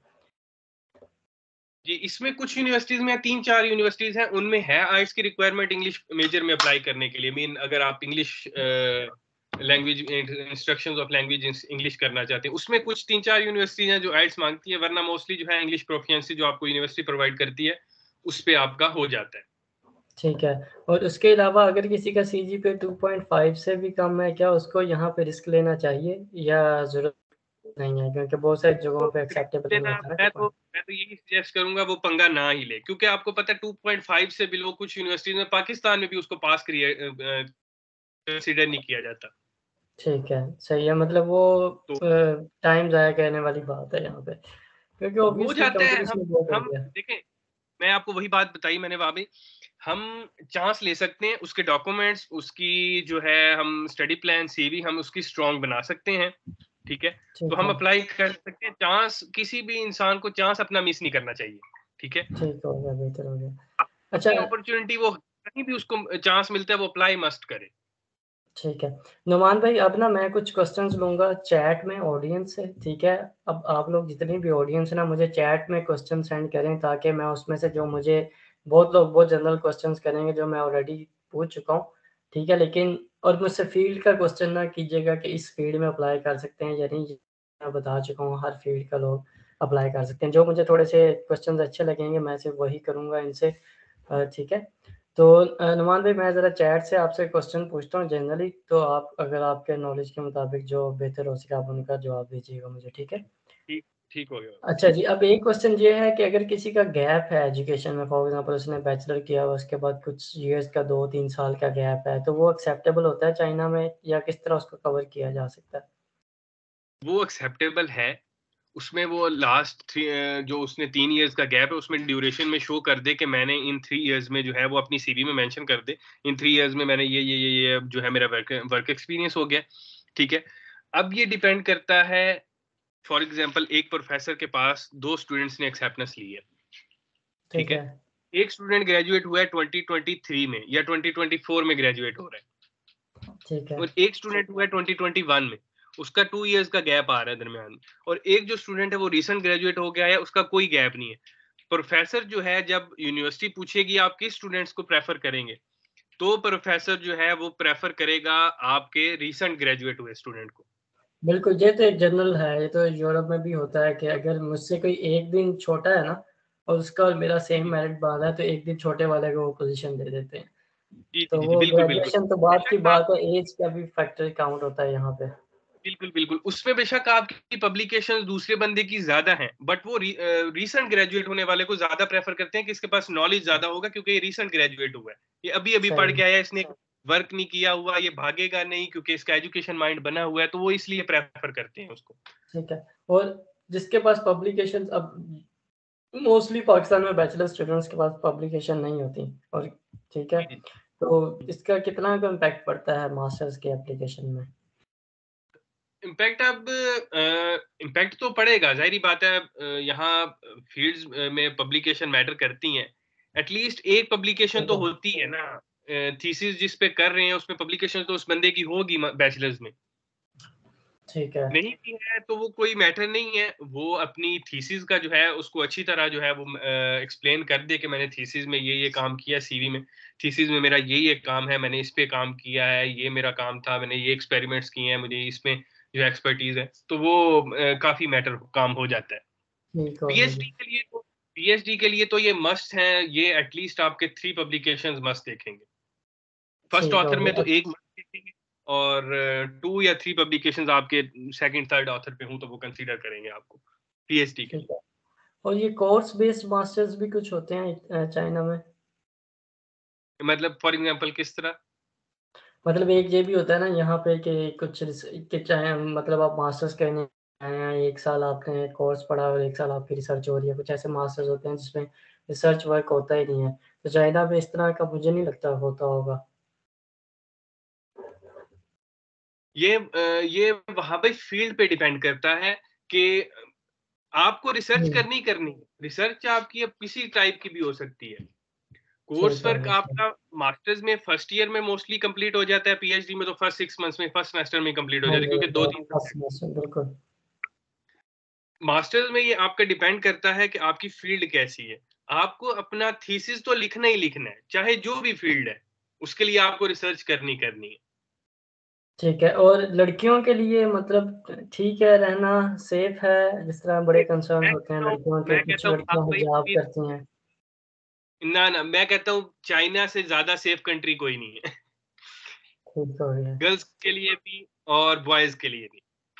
जी, इसमें कुछ यूनिवर्सिटीज़ में तीन चार यूनिवर्सिटीज़ हैं, उनमें है आइट्स की रिक्वायरमेंट इंग्लिश मेजर में अप्लाई करने के लिए। मीन अगर आप English uh, language instructions of language English करना चाहते हैं, उसमें कुछ तीन चार यूनिवर्सिटीज़ हैं जो आइट्स माँगती है, वरना मोस्टली जो है इंग्लिश प्रोफिशिएंसी जो आपको यूनिवर्सिटी प्रोवाइड करती है, उस पे आपका हो जाता है। ठीक है। और उसके अलावा अगर किसी का सीजीपीए टू पॉइंट फ़ाइव से भी कम है, क्या उसको यहाँ पे रिस्क लेना चाहिए या ज़रूरत नहीं है? क्योंकि बहुत सारी तो जगहों पे एक्सेप्टेबल नहीं लेना होता ना मैं तो टू पॉइंट मैं तो यही सजेस्ट करूँगा वो पंगा ना ही ले, क्योंकि आपको पता है टू पॉइंट फ़ाइव से बिलो कुछ यूनिवर्सिटीज़ में पाकिस्तान में भी उसको पास करिए अ अ, कंसीडर नहीं किया जाता। ठीक है, सही है मतलब वो तो अ, टाइम ज़ाया करने वाली बात है यहाँ पे। क्योंकि हो ऑब्वियसली जाता है हम कॉम्पिटिशन बहुत हो हम गया। देखें, मैं आपको वही बात बताई मैंने वहाँ भी, हम चांस ले सकते हैं, उसके डॉक्यूमेंट्स, उसकी जो है हम स्टडी प्लान, सीवी हम उसकी स्ट्रॉन्ग बना सकते हैं, ठीक है? तो ठीक हम है, अप्लाई कर सकते हैं, चांस किसी भी इंसान को चांस अपना मिस नहीं करना चाहिए, ठीक है? ठीक हो गया, बेहतर हो गया। अच्छा अपनी अपॉर्च्युनिटी वो कहीं भी उसको चांस मिलता है वो अप्लाई मस्ट करे। ठीक है। नुमान भाई अब ना मैं कुछ क्वेश्चन्स लूँगा चैट में ऑडियंस से, ठीक है? अब आप लोग जितनी भी ऑडियंस है ना मुझे चैट में क्वेश्चन सेंड करें ताकि मैं उसमें से जो मुझे बहुत लोग बहुत जनरल क्वेश्चन्स करेंगे जो मैं ऑलरेडी पूछ चुका हूँ, ठीक है? लेकिन और मुझसे फ़ील्ड का क्वेश्चन ना कीजिएगा कि इस फ़ील्ड में अप्लाई कर सकते हैं या नहीं, ये मैं बता चुका हूँ हर फ़ील्ड का लोग अप्लाई कर सकते हैं। जो मुझे थोड़े से क्वेश्चन्स अच्छे लगेंगे मैं सिर्फ़ वही करूँगा इनसे अ, ठीक है? तो अ, नुमान भाई मैं ज़रा चैट से आपसे क्वेश्चन पूछता हूँ जनरली, तो आप अगर आपके नॉलेज के मुताबिक जो बेहतर हो सके आप उनका जवाब दीजिएगा मुझे, ठीक है? ठीक ठीक हो गया। अच्छा जी, अब एक क्वेश्चन ये है कि अगर किसी का गैप है एजुकेशन में फॉर एग्ज़ाम्पल उसने बैचलर किया हुआ उसके बाद कुछ इयर्स का दो तीन साल का गैप है, तो वो एक्सेप्टेबल होता है चाइना में या किस तरह उसको कवर किया जा सकता है? वो एक्सेप्टेबल है, उसमें वो लास्ट थ्री अ, जो उसने तीन इयर्स का गैप है, उसमें ड्यूरेशन में शो कर दे कि मैंने इन थ्री इयर्स में जो है वो अपनी सीवी में मेंशन कर दे, इन थ्री इयर्स में मैंने ये, ये, ये, ये जो है मेरा वर्क वर्क एक्सपीरियंस हो गया, ठीक है? अब ये डिपेंड करता है, फॉर एग्ज़ाम्पल एक प्रोफ़ेसर के पास दो स्टूडेंट्स ने एक्सेप्टेंस ली है, ठीक ठीक है? है, एक स्टूडेंट ग्रेजुएट हुआ है ट्वेंटी ट्वेंटी थ्री में या ट्वेंटी ट्वेंटी फ़ोर में ग्रेजुएट हो रहा है ठीक है, और एक स्टूडेंट हुआ है ट्वेंटी ट्वेंटी वन में, उसका टू इयर्स का गैप आ रहा है दरमियान में और एक जो स्टूडेंट है वो रिसेंट ग्रेजुएट हो गया है, उसका कोई गैप नहीं है। प्रोफ़ेसर जो है जब यूनिवर्सिटी पूछेगी आप किस स्टूडेंट्स को प्रेफ़र करेंगे, तो प्रोफ़ेसर जो है वो प्रेफ़र करेगा आपके रिसेंट ग्रेजुएट हुए स्टूडेंट को। बिल्कुल ये तो एक जनरल है, ये तो यूरोप में भी होता है कि अगर मुझसे कोई एक दिन छोटा है ना और उसका और मेरा जी, सेम जी। मेरिट बाँधा है तो एक दिन छोटे वाले को वो पोज़ीशन दे देते हैं। जी, जी, तो जी, जी, वो बिल्कुल, बिल्कुल। ग्रेजुएशन तो बाद की बेशक आप बात है, ऐज का भी फैक्टर काउंट होता है यहाँ पे। बिल्कुल, बिल्कुल। उसमें बेशक आपकी पब्लिकेशंस दूसरे बंदे की ज़्यादा हैं, बट वो री अ, रीसेंट ग्रेजुएट होने वाले को ज़्यादा प्रेफ़र करते हैं कि इसके पास नॉलेज ज़्यादा होगा क्योंकि ये रीसेंट ग्रेजुएट हुआ है। ये अभी-अभी पढ़ सही, के आया है, इसने वर्क नहीं किया हुआ, ये भागेगा नहीं क्योंकि इसका एजुकेशन माइंड बना हुआ है, तो वो इसलिए प्रेफ़र करते हैं उसको। ठीक है। और जिसके पास पब्लिकेशंस अब मोस्टली पाकिस्तान में बैचलर स्टूडेंट्स के पास पब्लिकेशन नहीं होती और ठीक है, जी, जी। तो इसका कितना का इम्पैक्ट पड़ता है मास्टर्स के एप्लीकेशन में? इम्पैक्ट अब अ, इम्पैक्ट तो पड़ेगा, ज़ाहिर-सी बात है अ, यहाँ फ़ील्ड्स अ, में पब्लिकेशन मैटर करती हैं। एटलीस्ट एक पब्लिकेशन ठीक तो है, होती है ना, अ, थीसिस जिस पे कर रहे हैं उसमें पब्लिकेशन तो उस बंदे की होगी म बैचलर्स में। ठीक है, नहीं भी है तो वो कोई मैटर नहीं है, वो अपनी थीसिस का जो है उसको अच्छी तरह जो है वो अ, एक्सप्लेन कर दे कि मैंने थीसिस में ये-ये काम किया सीवी में, थीसिस में मेरा ये-ये काम है, मैंने इस पे काम किया है, ये मेरा काम था, मैंने ये एक्सपेरिमेंट्स किए हैं, मुझे इसमें जो एक्सपर्टीज़ है, तो वो अ, काफ़ी मैटर काम हो जाता है। ठीक हो गया पीएचडी जी। के लिए तो पीएचडी के लिए तो ये मस्ट है, ये एटलीस्ट आपके थ्री पब्लिकेशंस मस्ट देखेंगे। फर्स्ट ठीक हो ऑथर में तो गया, एक मस्ट देखेंगे और टू या थ्री पब्लिकेशंस आपके सेकंड, थर्ड ऑथर पे हों तो वो कंसीडर करेंगे आपको, पीएचडी के लिए। ठीक है। और ये कोर्स बेस्ड मास्टर्स भी कुछ होते हैं अ, चाइना में? मतलब फॉर एग्ज़ाम्पल किस तरह? मतलब एक ये भी होता है ना यहाँ पे कि कुछ रिस कि चाहे मतलब आप मास्टर्स करने एक साल आपने कोर्स पढ़ा और एक साल आपकी रिसर्च हो रही है, कुछ ऐसे मास्टर्स होते हैं जिसमें रिसर्च वर्क होता ही नहीं है। तो चाइना में इस तरह का मुझे नहीं लगता होता होगा। ये अ, ये वहाँ पे फ़ील्ड पे डिपेंड करता है कि आपको रिसर्च हुँ। करनी ही करनी है। रिसर्च आपकी अब किसी टाइप की भी हो सकती है। कोर्स ठीक है, वर्क अंडरस्टैंड। आपका मास्टर्स में फर्स्ट ईयर में मोस्टली कंप्लीट हो जाता है, पीएचडी में तो फर्स्ट सिक्स मंथ्स में, फर्स्ट सेमेस्टर में कंप्लीट हो हाँ जाता है जी, क्योंकि हाँ जी, दो तीन फर्स्ट सब्जेक्ट। सेमेस्टर बिल्कुल। मास्टर्स में ये आपका डिपेंड करता है कि आपकी फ़ील्ड कैसी है। आपको अपना थीसिस तो लिखना ही लिखना है, चाहे जो भी फ़ील्ड है, उसके लिए आपको रिसर्च करनी करनी है। ठीक है और लड़कियों के लिए मतलब ठीक है रहना, सेफ है? जिस तरह बड़े कंसर्न्स मैं होते हैं कहता हूँ लड़कियों के, मैं कुछ कहता हूँ लड़कियाँ आप हिजाब भाई करती हैं। ना, ना, मैं कहता हूँ चाइना से ज़्यादा सेफ कंट्री कोई नहीं है। ठीक हो गया। गर्ल्स के लिए भी और बॉयज़ के लिए भी।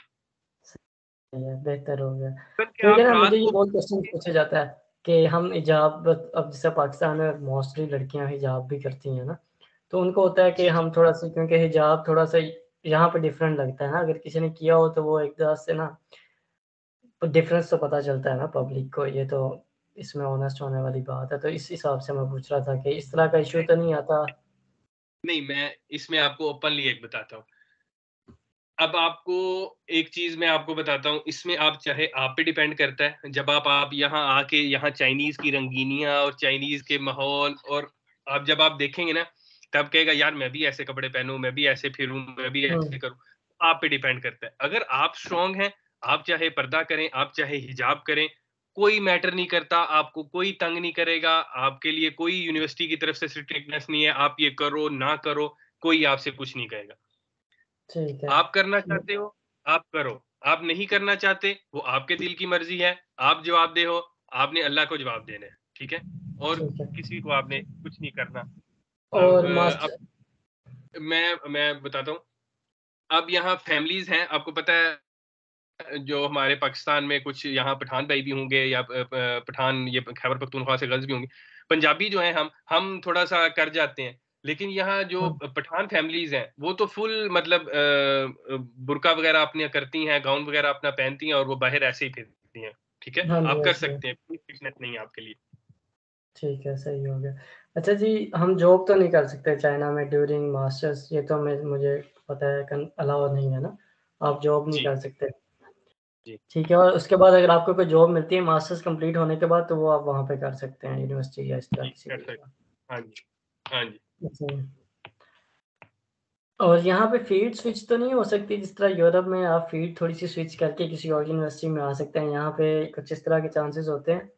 सही है, बेहतर हो गया। इवन कि क्योंकि आप ना मुझे रात ये को बहुत क्वेश्चन पूछा जाता है कि हम हिजाब अब जैसे पाकिस्तान में मोस्टली लड़कियाँ हिजाब भी करती हैं ना, तो उनको होता है कि जी, जी। हम थोड़ा-सा क्योंकि हिजाब थोड़ा-सा यहाँ पे डिफरेंट लगता है ना, अगर किसी ने किया हो तो वो एक तरह से ना तो डिफरेंस तो पता चलता है ना पब्लिक को, ये तो इसमें ऑनेस्ट होने वाली बात है। तो इस हिसाब से मैं पूछ रहा था कि इस तरह का इश्यू तो नहीं आता? नहीं, मैं इसमें आपको ओपनली एक बताता हूँ। अब आपको एक चीज़ मैं आपको बताता हूँ, इसमें आप चाहे आप पे डिपेंड करता है। जब आप आप यहाँ आके यहाँ चाइनीज़ की रंगीनियाँ और चाइनीज़ के माहौल और आप जब आप देखेंगे ना, तब कहेगा यार मैं भी ऐसे कपड़े पहनूँ, मैं भी ऐसे फिरूँ, मैं भी ऐसे हुँ, करूँ। आप पे डिपेंड करता है। अगर आप स्ट्रॉन्ग हैं, आप चाहे पर्दा करें, आप चाहे हिजाब करें, कोई मैटर नहीं करता, आपको कोई तंग नहीं करेगा, आपके लिए कोई यूनिवर्सिटी की तरफ से स्ट्रिक्टनेस नहीं है, आप ये करो, ना करो, कोई आपसे कुछ नहीं कहेगा। ठीक है। आप करना हुँ, चाहते हो, आप करो। आप नहीं करना चाहते, वो आपके दिल की मर्ज़ी है। आप जवाबदेह हो, आपने अल्लाह को जवाब देना है, ठीक है? और ठीक है। किसी को आपने कुछ नहीं करना। अब और अब मास्टर मैं मैं बताता हूँ, अब यहाँ फैमिलीज़ हैं, आपको पता है जो हमारे पाकिस्तान में कुछ यहाँ पठान भाई भी होंगे या प प पठान ये खैबर पख्तूनख्वा से गर्ल्स भी होंगी। पंजाबी जो हैं हम, हम थोड़ा-सा कर जाते हैं। लेकिन यहाँ जो हुँ, पठान फैमिलीज़ हैं, वो तो फुल मतलब अ अ, बुर्का वगैरह अपने करती हैं, गाउन वगैरह अपना पहनती हैं और वो बाहर ऐसे ही फिरती हैं, ठीक है? हाँ जी, आप हाँ कर जी। सकते हैं, कोई फिटनेस नहीं है आपके लिए। ठीक है, सही हो गया। अच्छा जी, हम जॉब तो नहीं कर सकते चाइना में ड्यूरिंग मास्टर्स ये तो मैं मुझे पता है कन अलाउ नहीं है ना? आप जॉब नहीं जी, कर सकते। जी, ठीक है और उसके बाद अगर आपको कोई जॉब मिलती है मास्टर्स कंप्लीट होने के बाद तो वो आप वहाँ पे कर सकते हैं यूनिवर्सिटी या इस तरह जी, किसी कर जगह। सकते हाँ जी, हाँ जी। अच्छा और यहाँ पे फ़ील्ड स्विच तो नहीं हो सकती जिस तरह यूरोप में आप फ़ील्ड थोड़ी-सी स्विच करके किसी और यूनिवर्सिटी में आ सकते हैं, यहाँ पे कुछ इस तरह के चांसेस होते हैं?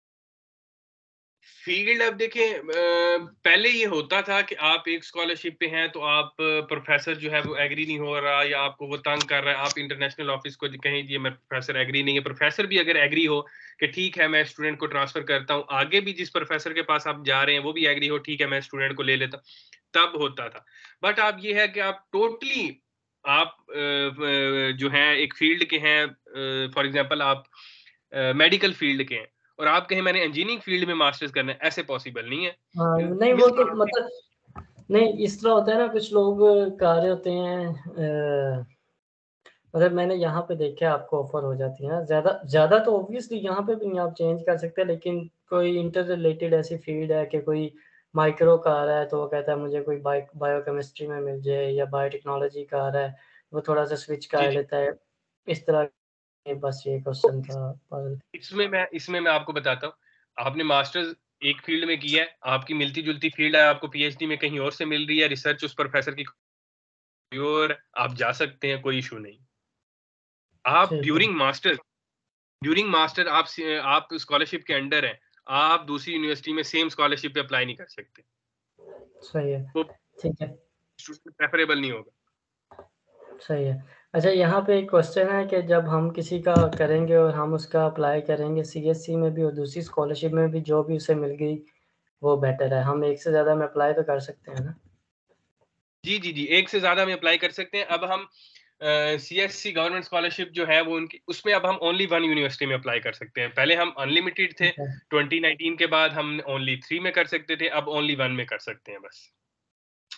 फील्ड अब देखिए अ, पहले ये होता था कि आप एक स्कॉलरशिप पे हैं तो आप प्रोफेसर जो है वो एग्री नहीं हो रहा या आपको वो तंग कर रहा है, आप इंटरनेशनल ऑफिस को कहें जी मैं प्रोफेसर एग्री नहीं है। प्रोफेसर भी अगर एग्री हो कि ठीक है मैं स्टूडेंट को ट्रांसफर करता हूँ, आगे भी जिस प्रोफेसर के पास आप जा रहे हैं वो भी एग्री हो ठीक है मैं स्टूडेंट को ले लेता हूँ, तब होता था। बट अब ये है कि आप टोटली आप अ, ब जो हैं एक फील्ड के हैं अ, फॉर एग्जांपल आप अ, मेडिकल फील्ड के हैं और आप कहें मैंने इंजीनियरिंग फील्ड में मास्टर्स करना है, ऐसे पॉसिबल नहीं है। हाँ, न नहीं वो मिलती तो मतलब नहीं इस तरह होता है ना कुछ लोग कह रहे होते हैं अ, मतलब मैंने यहाँ पे देखे आपको ऑफ़र हो जाती है ना, ज़्यादा ज़्यादा तो ऑब्वियसली यहाँ पे भी नहीं आप चेंज कर सकते लेकिन कोई इंटर रिलेटेड ऐसी फ़ील्ड है कि कोई माइक्रो का आ रहा है तो वो कहता है मुझे कोई बायो बायोकेमिस्ट्री में मिल जाए या बायोटेक्नोलॉजी का आ रहा है, वो थोड़ा-सा स्विच जी, कर जी। लेता है। इस तरह के बस ये क्वेश्चन था और इसमें मैं इसमें मैं आपको बताता हूँ, आपने मास्टर्स एक फील्ड में किया है, आपकी मिलती-जुलती फील्ड है, आपको पीएचडी में कहीं और से मिल रही है, रिसर्च उस प्रोफेसर की कोई और आप जा सकते हैं, कोई इश्यू नहीं। आप ठीक है, ड्यूरिंग मास्टर्स ड्यूरिंग मास्टर आप स आप स्कॉलरशिप के अंडर हैं, आप दूसरी यूनिवर्सिटी में सेम स्कॉलरशिप पे अप्लाई नहीं कर सकते। सही है, वो ठीक है। प्रेफरेबल नहीं होगा। सही है। अच्छा यहाँ पे एक क्वेश्चन है कि जब हम किसी का करेंगे और हम उसका अप्लाई करेंगे सीएससी में भी और दूसरी स्कॉलरशिप में भी जो भी उसे मिल गई, वो बेटर है। हम एक से ज़्यादा में अप्लाई तो कर सकते हैं ना? जी, जी, जी, एक से ज़्यादा में अप्लाई कर सकते हैं। अब हम अ, सीएससी गवर्नमेंट स्कॉलरशिप जो है वो उनकी उसमें अब हम ओनली वन यूनिवर्सिटी में अप्लाई कर सकते हैं। पहले हम अनलिमिटेड थे, ठीक है, ट्वेंटी नाइनटीन के बाद हम ओनली थ्री में कर सकते थे, अब ओनली वन में कर सकते हैं बस।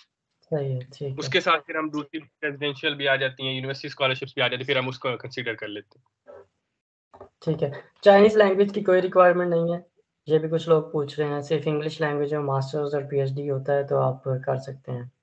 सही है, ठीक है। उसके साथ फिर हम दूसरी रेजिडेंशियल भी आ जाती हैं, यूनिवर्सिटी स्कॉलरशिप्स भी आ जाती है, फिर हम उसको कंसीडर कर लेते हैं। ठीक है। चाइनीज़ लैंग्वेज की कोई रिक्वायरमेंट नहीं है? ये भी कुछ लोग पूछ रहे हैं, सिर्फ़ इंग्लिश लैंग्वेज में मास्टर्स और पीएचडी होता है तो आप कर सकते हैं।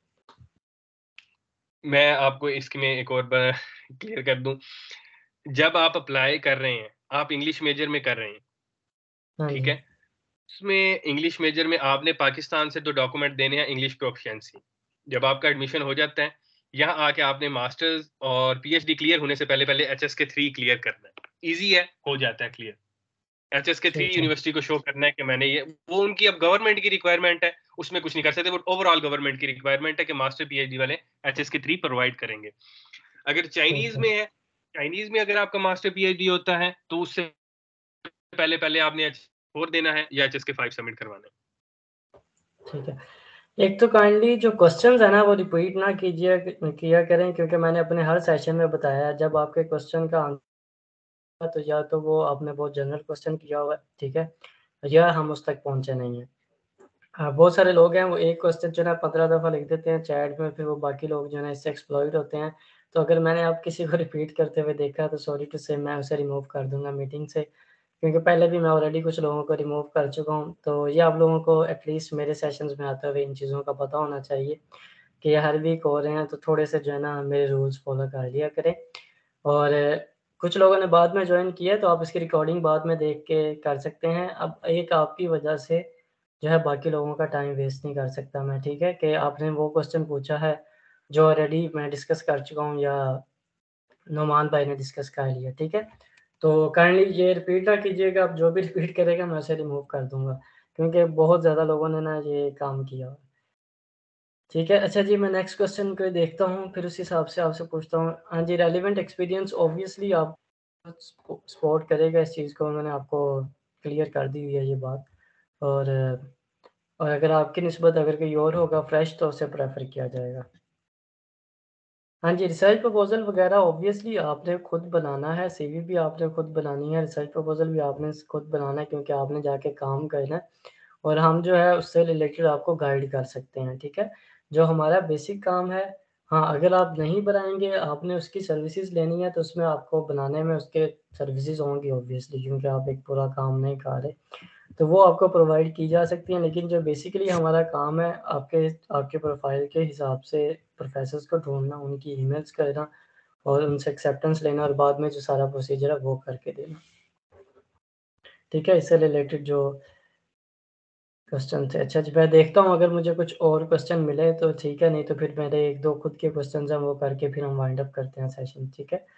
मैं आपको इसमें एक और ब क्लियर कर दूँ, जब आप अप्लाई कर रहे हैं, आप इंग्लिश मेजर में कर रहे हैं, हाँ ठीक जी। है? उसमें इंग्लिश मेजर में आपने पाकिस्तान से दो डॉक्यूमेंट देने हैं इंग्लिश प्रोफिशिएंसी। जब आपका एडमिशन हो जाता है, यहाँ आके आपने मास्टर्स और पीएचडी क्लियर होने से पहले-पहले एचएसके थ्री क्लियर करना है। ईज़ी है, हो जाता है क्लियर। एचएसके थ्री ठीक है। यूनिवर्सिटी को शो करना है कि मैंने ये वो उनकी अब गवर्नमेंट की रिक्वायरमेंट है, उसमें कुछ नहीं कर सकते, वो ओवरऑल गवर्नमेंट की रिक्वायरमेंट है कि मास्टर पीएचडी वाले एचएसके थ्री प्रोवाइड करेंगे। अगर ठीक चाइनीज़ है। में है, चाइनीज़ में अगर आपका मास्टर पीएचडी होता है, तो उससे पहले-पहले आपने एच फोर देना है या एचएसके फाइव सबमिट करवाना है। ठीक है। एक तो काइंडली जो क्वेश्चन्स है ना वो रिपीट ना कीजिए किया करें क्योंकि मैंने अपने हर सेशन में बताया है जब आपके क्वेश्चन का आंसर तो या तो वो आपने बहुत जनरल क्वेश्चन किया हुआ है, ठीक है? या हम उस तक पहुँचे नहीं हैं। हाँ, बहुत सारे लोग हैं वो एक क्वेश्चन जो है ना पंद्रह दफ़ा लिख देते हैं चैट में फिर वो बाकी लोग जो है ना इससे एक्सप्लॉइट होते हैं। तो अगर मैंने आप किसी को रिपीट करते हुए देखा तो सॉरी टू से मैं उसे रिमूव कर दूँगा मीटिंग से। क्योंकि पहले भी मैं ऑलरेडी कुछ लोगों को रिमूव कर चुका हूँ। तो ये आप लोगों को एटलीस्ट मेरे सेशंस में आते हुए इन चीज़ों का पता होना चाहिए कि ये हर वीक हो रहे हैं तो थोड़े से जो है ना मेरे रूल्स फ़ॉलो कर लिया करें। और कुछ लोगों ने बाद में जॉइन किया है तो आप इसकी रिकॉर्डिंग बाद में देख के कर सकते हैं। अब एक आपकी वजह से जो है बाकी लोगों का टाइम वेस्ट नहीं कर सकता मैं, ठीक है? कि आपने वो क्वेश्चन पूछा है जो ऑलरेडी मैं डिस्कस कर चुका हूँ या नुमान भाई ने डिस्कस कर लिया, ठीक है? तो काइंडली ये रिपीट ना कीजिएगा, आप जो भी रिपीट करेगा मैं उसे रिमूव कर दूँगा, क्योंकि बहुत ज़्यादा लोगों ने ना ये काम किया हुआ है। ठीक है, अच्छा जी मैं नेक्स्ट क्वेश्चन को देखता हूँ, फिर उस हिसाब से आपसे पूछता हूँ। हाँ जी, रेलेवेंट एक्सपीरियंस ऑब्वियसली आप स्पो सपोर्ट करेगा इस चीज़ को, उन्होंने आपको क्लियर कर दी हुई है ये बात। और और अगर आपकी निस्बत अगर कोई और होगा फ्रेश तो उसे प्रेफ़र किया जाएगा। हाँ जी, रिसर्च प्रपोज़ल वग़ैरह ऑब्वियसली आपने खुद बनाना है, सीवी भी आपने खुद बनानी है, रिसर्च प्रपोज़ल भी आपने स खुद बनाना है क्योंकि आपने जाके काम करना है और हम जो है उससे रिलेटेड आपको गाइड कर सकते हैं, ठीक है? जो हमारा बेसिक काम है हाँ, अगर आप नहीं बनाएँगे, आपने उसकी सर्विसेज़ लेनी है तो उसमें आपको बनाने में उसके सर्विसेज़ होंगी ऑब्वियसली क्योंकि आप एक पूरा काम नहीं कर रहे। तो वो आपको प्रोवाइड की जा सकती हैं, लेकिन जो बेसिकली हमारा काम है, आपके आपके प्रोफ़ाइल के हिसाब से प्रोफ़ेसर्स को ढूँढना, उनकी ईमेल्स करना और उनसे एक्सेप्टेंस लेना और बाद में जो सारा प्रोसीजर है, वो करके देना। ठीक है? इससे रिलेटेड जो क्वेश्चन थे। अच्छा जी, मैं देखता हूँ अगर मुझे कुछ और क्वेश्चन मिले तो ठीक है, नहीं तो फिर मेरे एक दो खुद के क्वेश्चन्स हैं, वो करके फिर हम वाइंड अप करते हैं सेशन, ठीक है?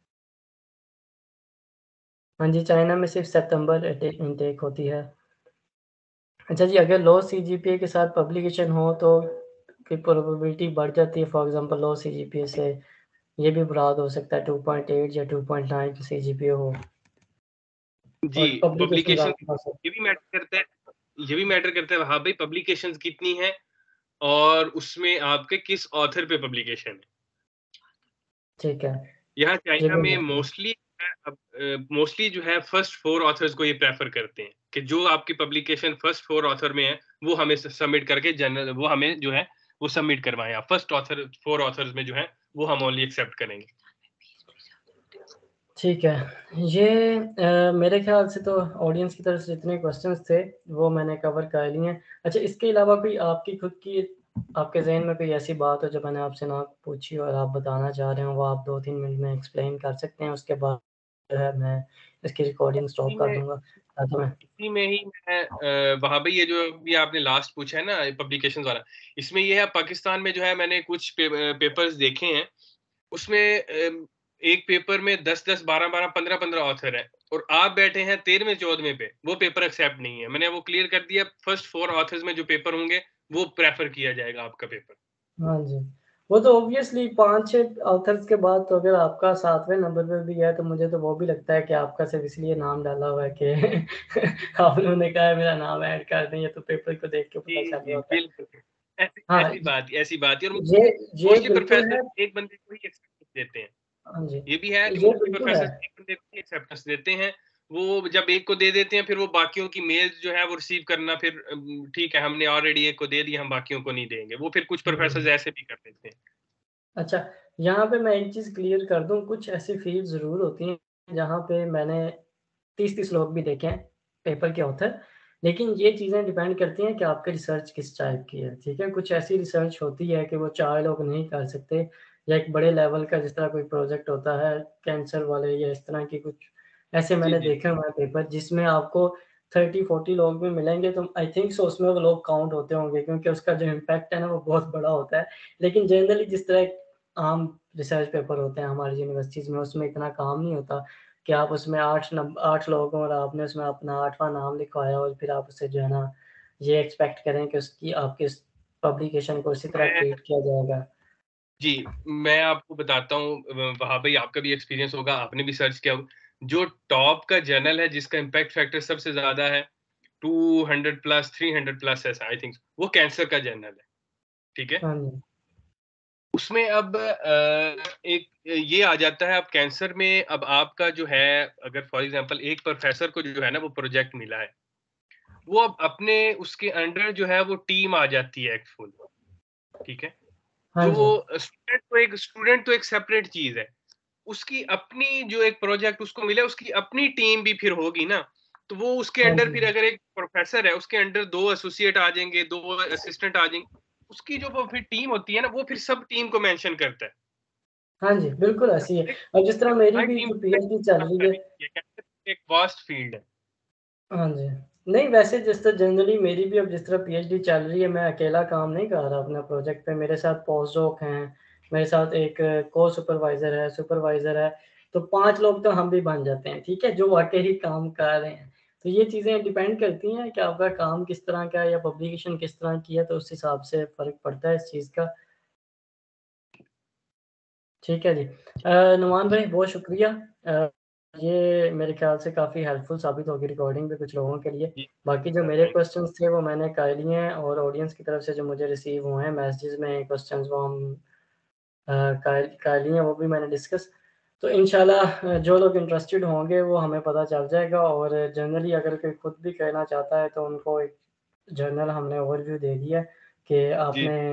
हाँ जी, चाइना में सिर्फ़ सितंबर इटे इनटेक होती है। अच्छा जी, अगर लो सीजीपीए के साथ पब्लिकेशन हो तो की प्रोबेबिलिटी बढ़ जाती है, फॉर एग्ज़ाम्पल लो सीजीपीए से ये भी मुराद हो सकता है टू पॉइंट एट या टू पॉइंट नाइन सीजीपीए हो जी, और पब्लिकेशंस पब्लिकेशन आपके पास हो। ये भी मैटर करता है ये भी मैटर करता है हाँ भाई, पब्लिकेशंस कितनी हैं और उसमें आपके किस ऑथर पे पब्लिकेशन है। ठीक है, यहाँ ये चाइना भी में मैटर मोस्टली अब अ, मोस्टली जो है फर्स्ट फोर ऑथर्स को ये प्रेफ़र करते हैं कि जो आपकी पब्लिकेशन फर्स्ट फोर ऑथर में है, वो हमें स सबमिट करके जनरल वो हमें जो है, वो सबमिट करवाएँ आप। फर्स्ट ऑथर फोर ऑथर्स में जो है, वो हम ओनली एक्सेप्ट करेंगे। ठीक है, ये अ, मेरे ख़्याल से तो ऑडियंस की तरफ से जितने क्वेश्चन्स थे, वो मैंने कवर कर लिए हैं। अच्छा, इसके अलावा कोई आपकी खुद की आपके ज़हन में कोई ऐसी बात हो जो मैंने आपसे ना पूछी और आप बताना चाह रहे हो, वो आप दो तीन मिनट में एक्सप्लेन कर सकते हैं, उसके बाद जो है मैं इसकी रिकॉर्डिंग स्टॉप इसी कर में दूँगा ताकि मैं इसी में ही मैं अ, वहाँ पे ये जो भी आपने लास्ट पूछा है ना पब्लिकेशंस वाला, इसमें ये है पाकिस्तान में जो है मैंने कुछ पे अ, पेपर्स देखे हैं, उसमें अ, एक पेपर में दस दस, बारह बारह, पंद्रह पंद्रह ऑथर हैं और आप बैठे हैं तेरहवें चौदहवें पे, वो पेपर एक्सेप्ट नहीं है। मैंने वो क्लियर कर दिया फर्स्ट फोर ऑथर्स में जो पेपर होंगे, वो प्रेफ़र किया जाएगा आपका पेपर। हाँ जी, वो तो ऑब्वियसली पाँच छह ऑथर्स के बाद तो अगर आपका सातवें नंबर पे भी है, तो मुझे तो वो भी लगता है कि आपका सिर्फ़ इसलिए नाम डाला हुआ है कि आप लोगों ने कहा है मेरा नाम ऐड कर दें, ये तो पेपर को देख के जी, पता चल रहा जी, होता है। बिल्कुल। ऐसी हाँ, ऐसी बात ऐसी बात है और ये मोस्टली ये मोस्टली बिल्कुल है। प्रोफ़ेसर एक बंदे को ही एक्सेप्ट देते हैं। हाँ जी, ये भी है कि ये मोस्टली बिल्कुल है। प्रोफ़ेसर्स एक बंदे को ही एक्सेप्टेंस देते हैं, वो जब एक को दे देते हैं, फिर वो बाकियों की मेल्स जो है वो रिसीव करना, फिर अम, ठीक है हमने ऑलरेडी एक को दे दी, हम बाकियों को नहीं देंगे। वो फिर कुछ प्रोफेसर्स हुँ। ऐसे भी कर देते हैं। अच्छा, यहाँ पे मैं एक चीज़ क्लियर कर दूँ, कुछ ऐसी फ़ील्ड ज़रूर होती हैं, जहाँ पे मैंने तीस तीस लोग भी देखे हैं, पेपर के ऑथर, लेकिन ये चीज़ें डिपेंड करती हैं कि आपकी रिसर्च किस टाइप की है, ठीक है? कुछ ऐसी रिसर्च होती है कि वो चार लोग नहीं कर सकते, या एक बड़े लेवल का जिस तरह कोई प्रोजेक्ट होता है, कैंसर वाले या इस तरह की कुछ, ऐसे जी, मैंने जी। देखे हुए हैं पेपर, जिसमें आपको तीस चालीस लोग भी मिलेंगे, तो आई थिंक सो उसमें वो लोग काउंट होते होंगे, क्योंकि उसका जो इम्पैक्ट है ना, वो बहुत बड़ा होता है। लेकिन जनरली जिस तरह आम रिसर्च पेपर होते हैं हमारी यूनिवर्सिटीज़ में, उसमें इतना काम नहीं होता कि आप उसमें आठ नंब आठ लोग हों और आपने उसमें अपना आठवाँ नाम लिखवाया और फिर आप उससे जो है ना, ये एक्सपेक्ट करें कि उसकी आपकी इस पब्लिकेशन को उसी तरह मैं ट्रीट किया जाएगा। जी, मैं आपको बताता हूँ व वहाँ पे आपका भी एक्सपीरियंस होगा, आपने भी सर्च किया होगा। जो टॉप का जर्नल है जिसका इम्पैक्ट फैक्टर सबसे ज़्यादा है, two hundred plus, three hundred plus ऐसा आई थिंक, वो कैंसर का जर्नल है, ठीक है? हाँ जी। उसमें अब अ, एक ये आ जाता है, अब कैंसर में अब आपका जो है, अगर फॉर एग्ज़ाम्पल एक प्रोफ़ेसर को जो है ना वो प्रोजेक्ट मिला है, वो अब अपने उसके अंडर जो है वो टीम आ जाती है एक फुल, ठीक है? हाँ जो जी। वो स्टूडेंट तो एक स्टूडेंट तो एक सेपरेट चीज़ है। उसकी अपनी जो एक प्रोजेक्ट उसको मिला है, उसकी अपनी टीम भी फिर होगी ना, तो वो उसके हाँ अंडर जी। फिर अगर एक प्रोफ़ेसर है, उसके अंडर दो एसोसिएट आ जाएँगे, दो असिस्टेंट आ जाएँगे, उसकी जो वो फिर टीम होती है ना, वो फिर सब टीम को मेंशन करता है। हाँ जी, बिल्कुल ऐसी है। और जिस तरह मेरी हर भी टीम जो पीएचडी चल रही है, एक वास्ट फील्ड है। हाँ जी। नहीं, वैसे जिस तरह जनरली मेरी भी अब जिस तरह पीएचडी चल रही है, मैं अकेला काम नहीं कर रहा अपने प्रोजेक्ट पे, मेरे साथ पोस्टडॉक हैं, मेरे साथ एक को-सुपरवाइज़र है, सुपरवाइज़र है, तो पाँच लोग तो हम भी बन जाते हैं, ठीक है? जो वाक़ई ही काम कर रहे हैं। तो ये चीज़ें डिपेंड करती हैं कि आपका काम किस तरह का है या पब्लिकेशन किस तरह की है, तो उस हिसाब से फ़र्क पड़ता है इस चीज़ का। ठीक है जी। अ, नुमान भाई बहुत शुक्रिया। अ, ये मेरे ख़्याल से काफ़ी हेल्पफुल साबित होगी रिकॉर्डिंग पे कुछ लोगों के लिए। जी, बाकी जो सर मेरे थैंक क्वेश्चन्स थे वो मैंने कर लिए हैं, और ऑडियंस की तरफ से जो मुझे रिसीव हुए हैं मैसेजेस में क्वेश्चन्स, वो हम अ, कर कर लिए हैं, वो भी मैंने डिस्कस। तो इंशाल्लाह अ, जो लोग इंटरेस्टेड होंगे वो हमें पता चल जाएगा, और जनरली अगर कोई खुद भी करना चाहता है तो उनको एक जर्नल हमने ओवरव्यू दे दिया है कि जी, आपने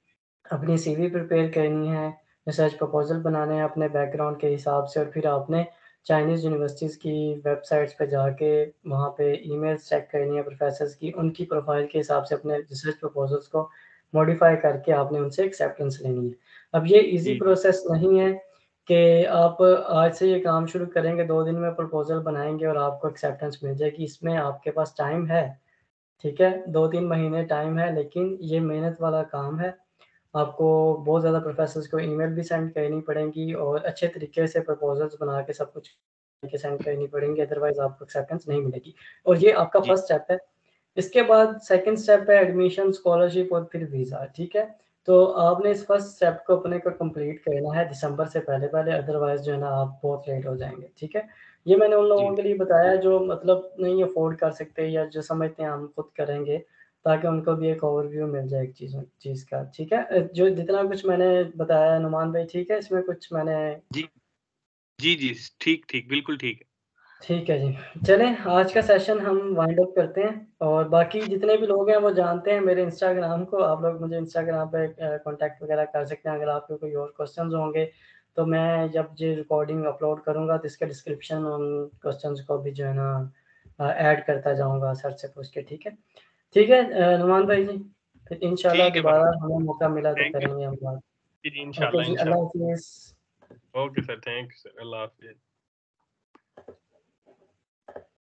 अपनी सीवी प्रिपेयर करनी है, रिसर्च प्रपोज़ल बनाने हैं अपने बैकग्राउंड के हिसाब से, और फिर आपने चाइनीज़ यूनिवर्सिटीज़ की वेबसाइट्स पे जाके वहाँ पे ईमेल्स चेक करनी है प्रोफ़ेसर्स की, उनकी प्रोफ़ाइल के हिसाब से अपने रिसर्च प्रपोज़ल्स को मॉडिफ़ाई करके आपने उनसे एक्सेप्टेंस लेनी है। अब ये ईज़ी जी, जी, प्रोसेस नहीं है कि आप आज से ये काम शुरू करेंगे, दो दिन में प्रपोज़ल बनाएँगे और आपको एक्सेप्टेंस मिल जाएगी। इसमें आपके पास टाइम है, ठीक है? दो तीन महीने टाइम है, लेकिन ये मेहनत वाला काम है। आपको बहुत ज़्यादा प्रोफ़ेसर्स को ईमेल भी सेंड करनी पड़ेंगी, और अच्छे तरीके से प्रपोज़ल्स बना के सब कुछ के सेंड करनी पड़ेंगी, अदरवाइज़ आपको एक्सेप्टेंस नहीं मिलेगी। और ये आपका जी, फर्स्ट स्टेप है। इसके बाद सेकंड स्टेप है एडमिशन, स्कॉलरशिप और फिर वीज़ा, ठीक है? तो आपने इस फर्स्ट स्टेप को अपने को कंप्लीट करना है दिसंबर से पहले-पहले, अदरवाइज़ जो है ना आप बहुत लेट हो जाएँगे, ठीक है? ये मैंने उन जी, लोगों के लिए बताया जो मतलब नहीं अफ़ोर्ड कर सकते, या जो समझते हैं हम खुद करेंगे, ताकि उनको भी एक ओवरव्यू मिल जाए एक चीज़ों चीज़ का, ठीक है? अ, जो जितना कुछ मैंने बताया नुमान भाई, ठीक है? इसमें कुछ मैंने जी, जी, जी, ठीक, ठीक, बिल्कुल ठीक है। ठीक है जी। चलें, आज का सेशन हम वाइंड अप करते हैं, और बाकी जितने भी लोग हैं वो जानते हैं मेरे इंस्टाग्राम को, आप लोग मुझे इंस्टाग्राम पे अ, कॉन्टैक्ट वगैरह कर सकते हैं। अगर आपके कोई और क्वेश्चंस होंगे, तो मैं जब ये रिकॉर्डिंग अपलोड करूँगा तो इसका डिस्क्रिप्शन उन क्वेश्चंस को भी जो है ना अ, ऐड करता जाऊँगा सर से पूछ के, ठीक है? ठीक है अ, नुमान भाई जी, फिर इंशाल्लाह ठीक है भाई, दोबारा हमें मौका मिला तो थैंक यू। करेंगे हम बात। जी, जी, ओके इंशाल्लाह, जी, अल्लाह इंशाल्लाह। हाफ़िज़। Okay sir, thank you sir, अल्लाह हाफ़िज़।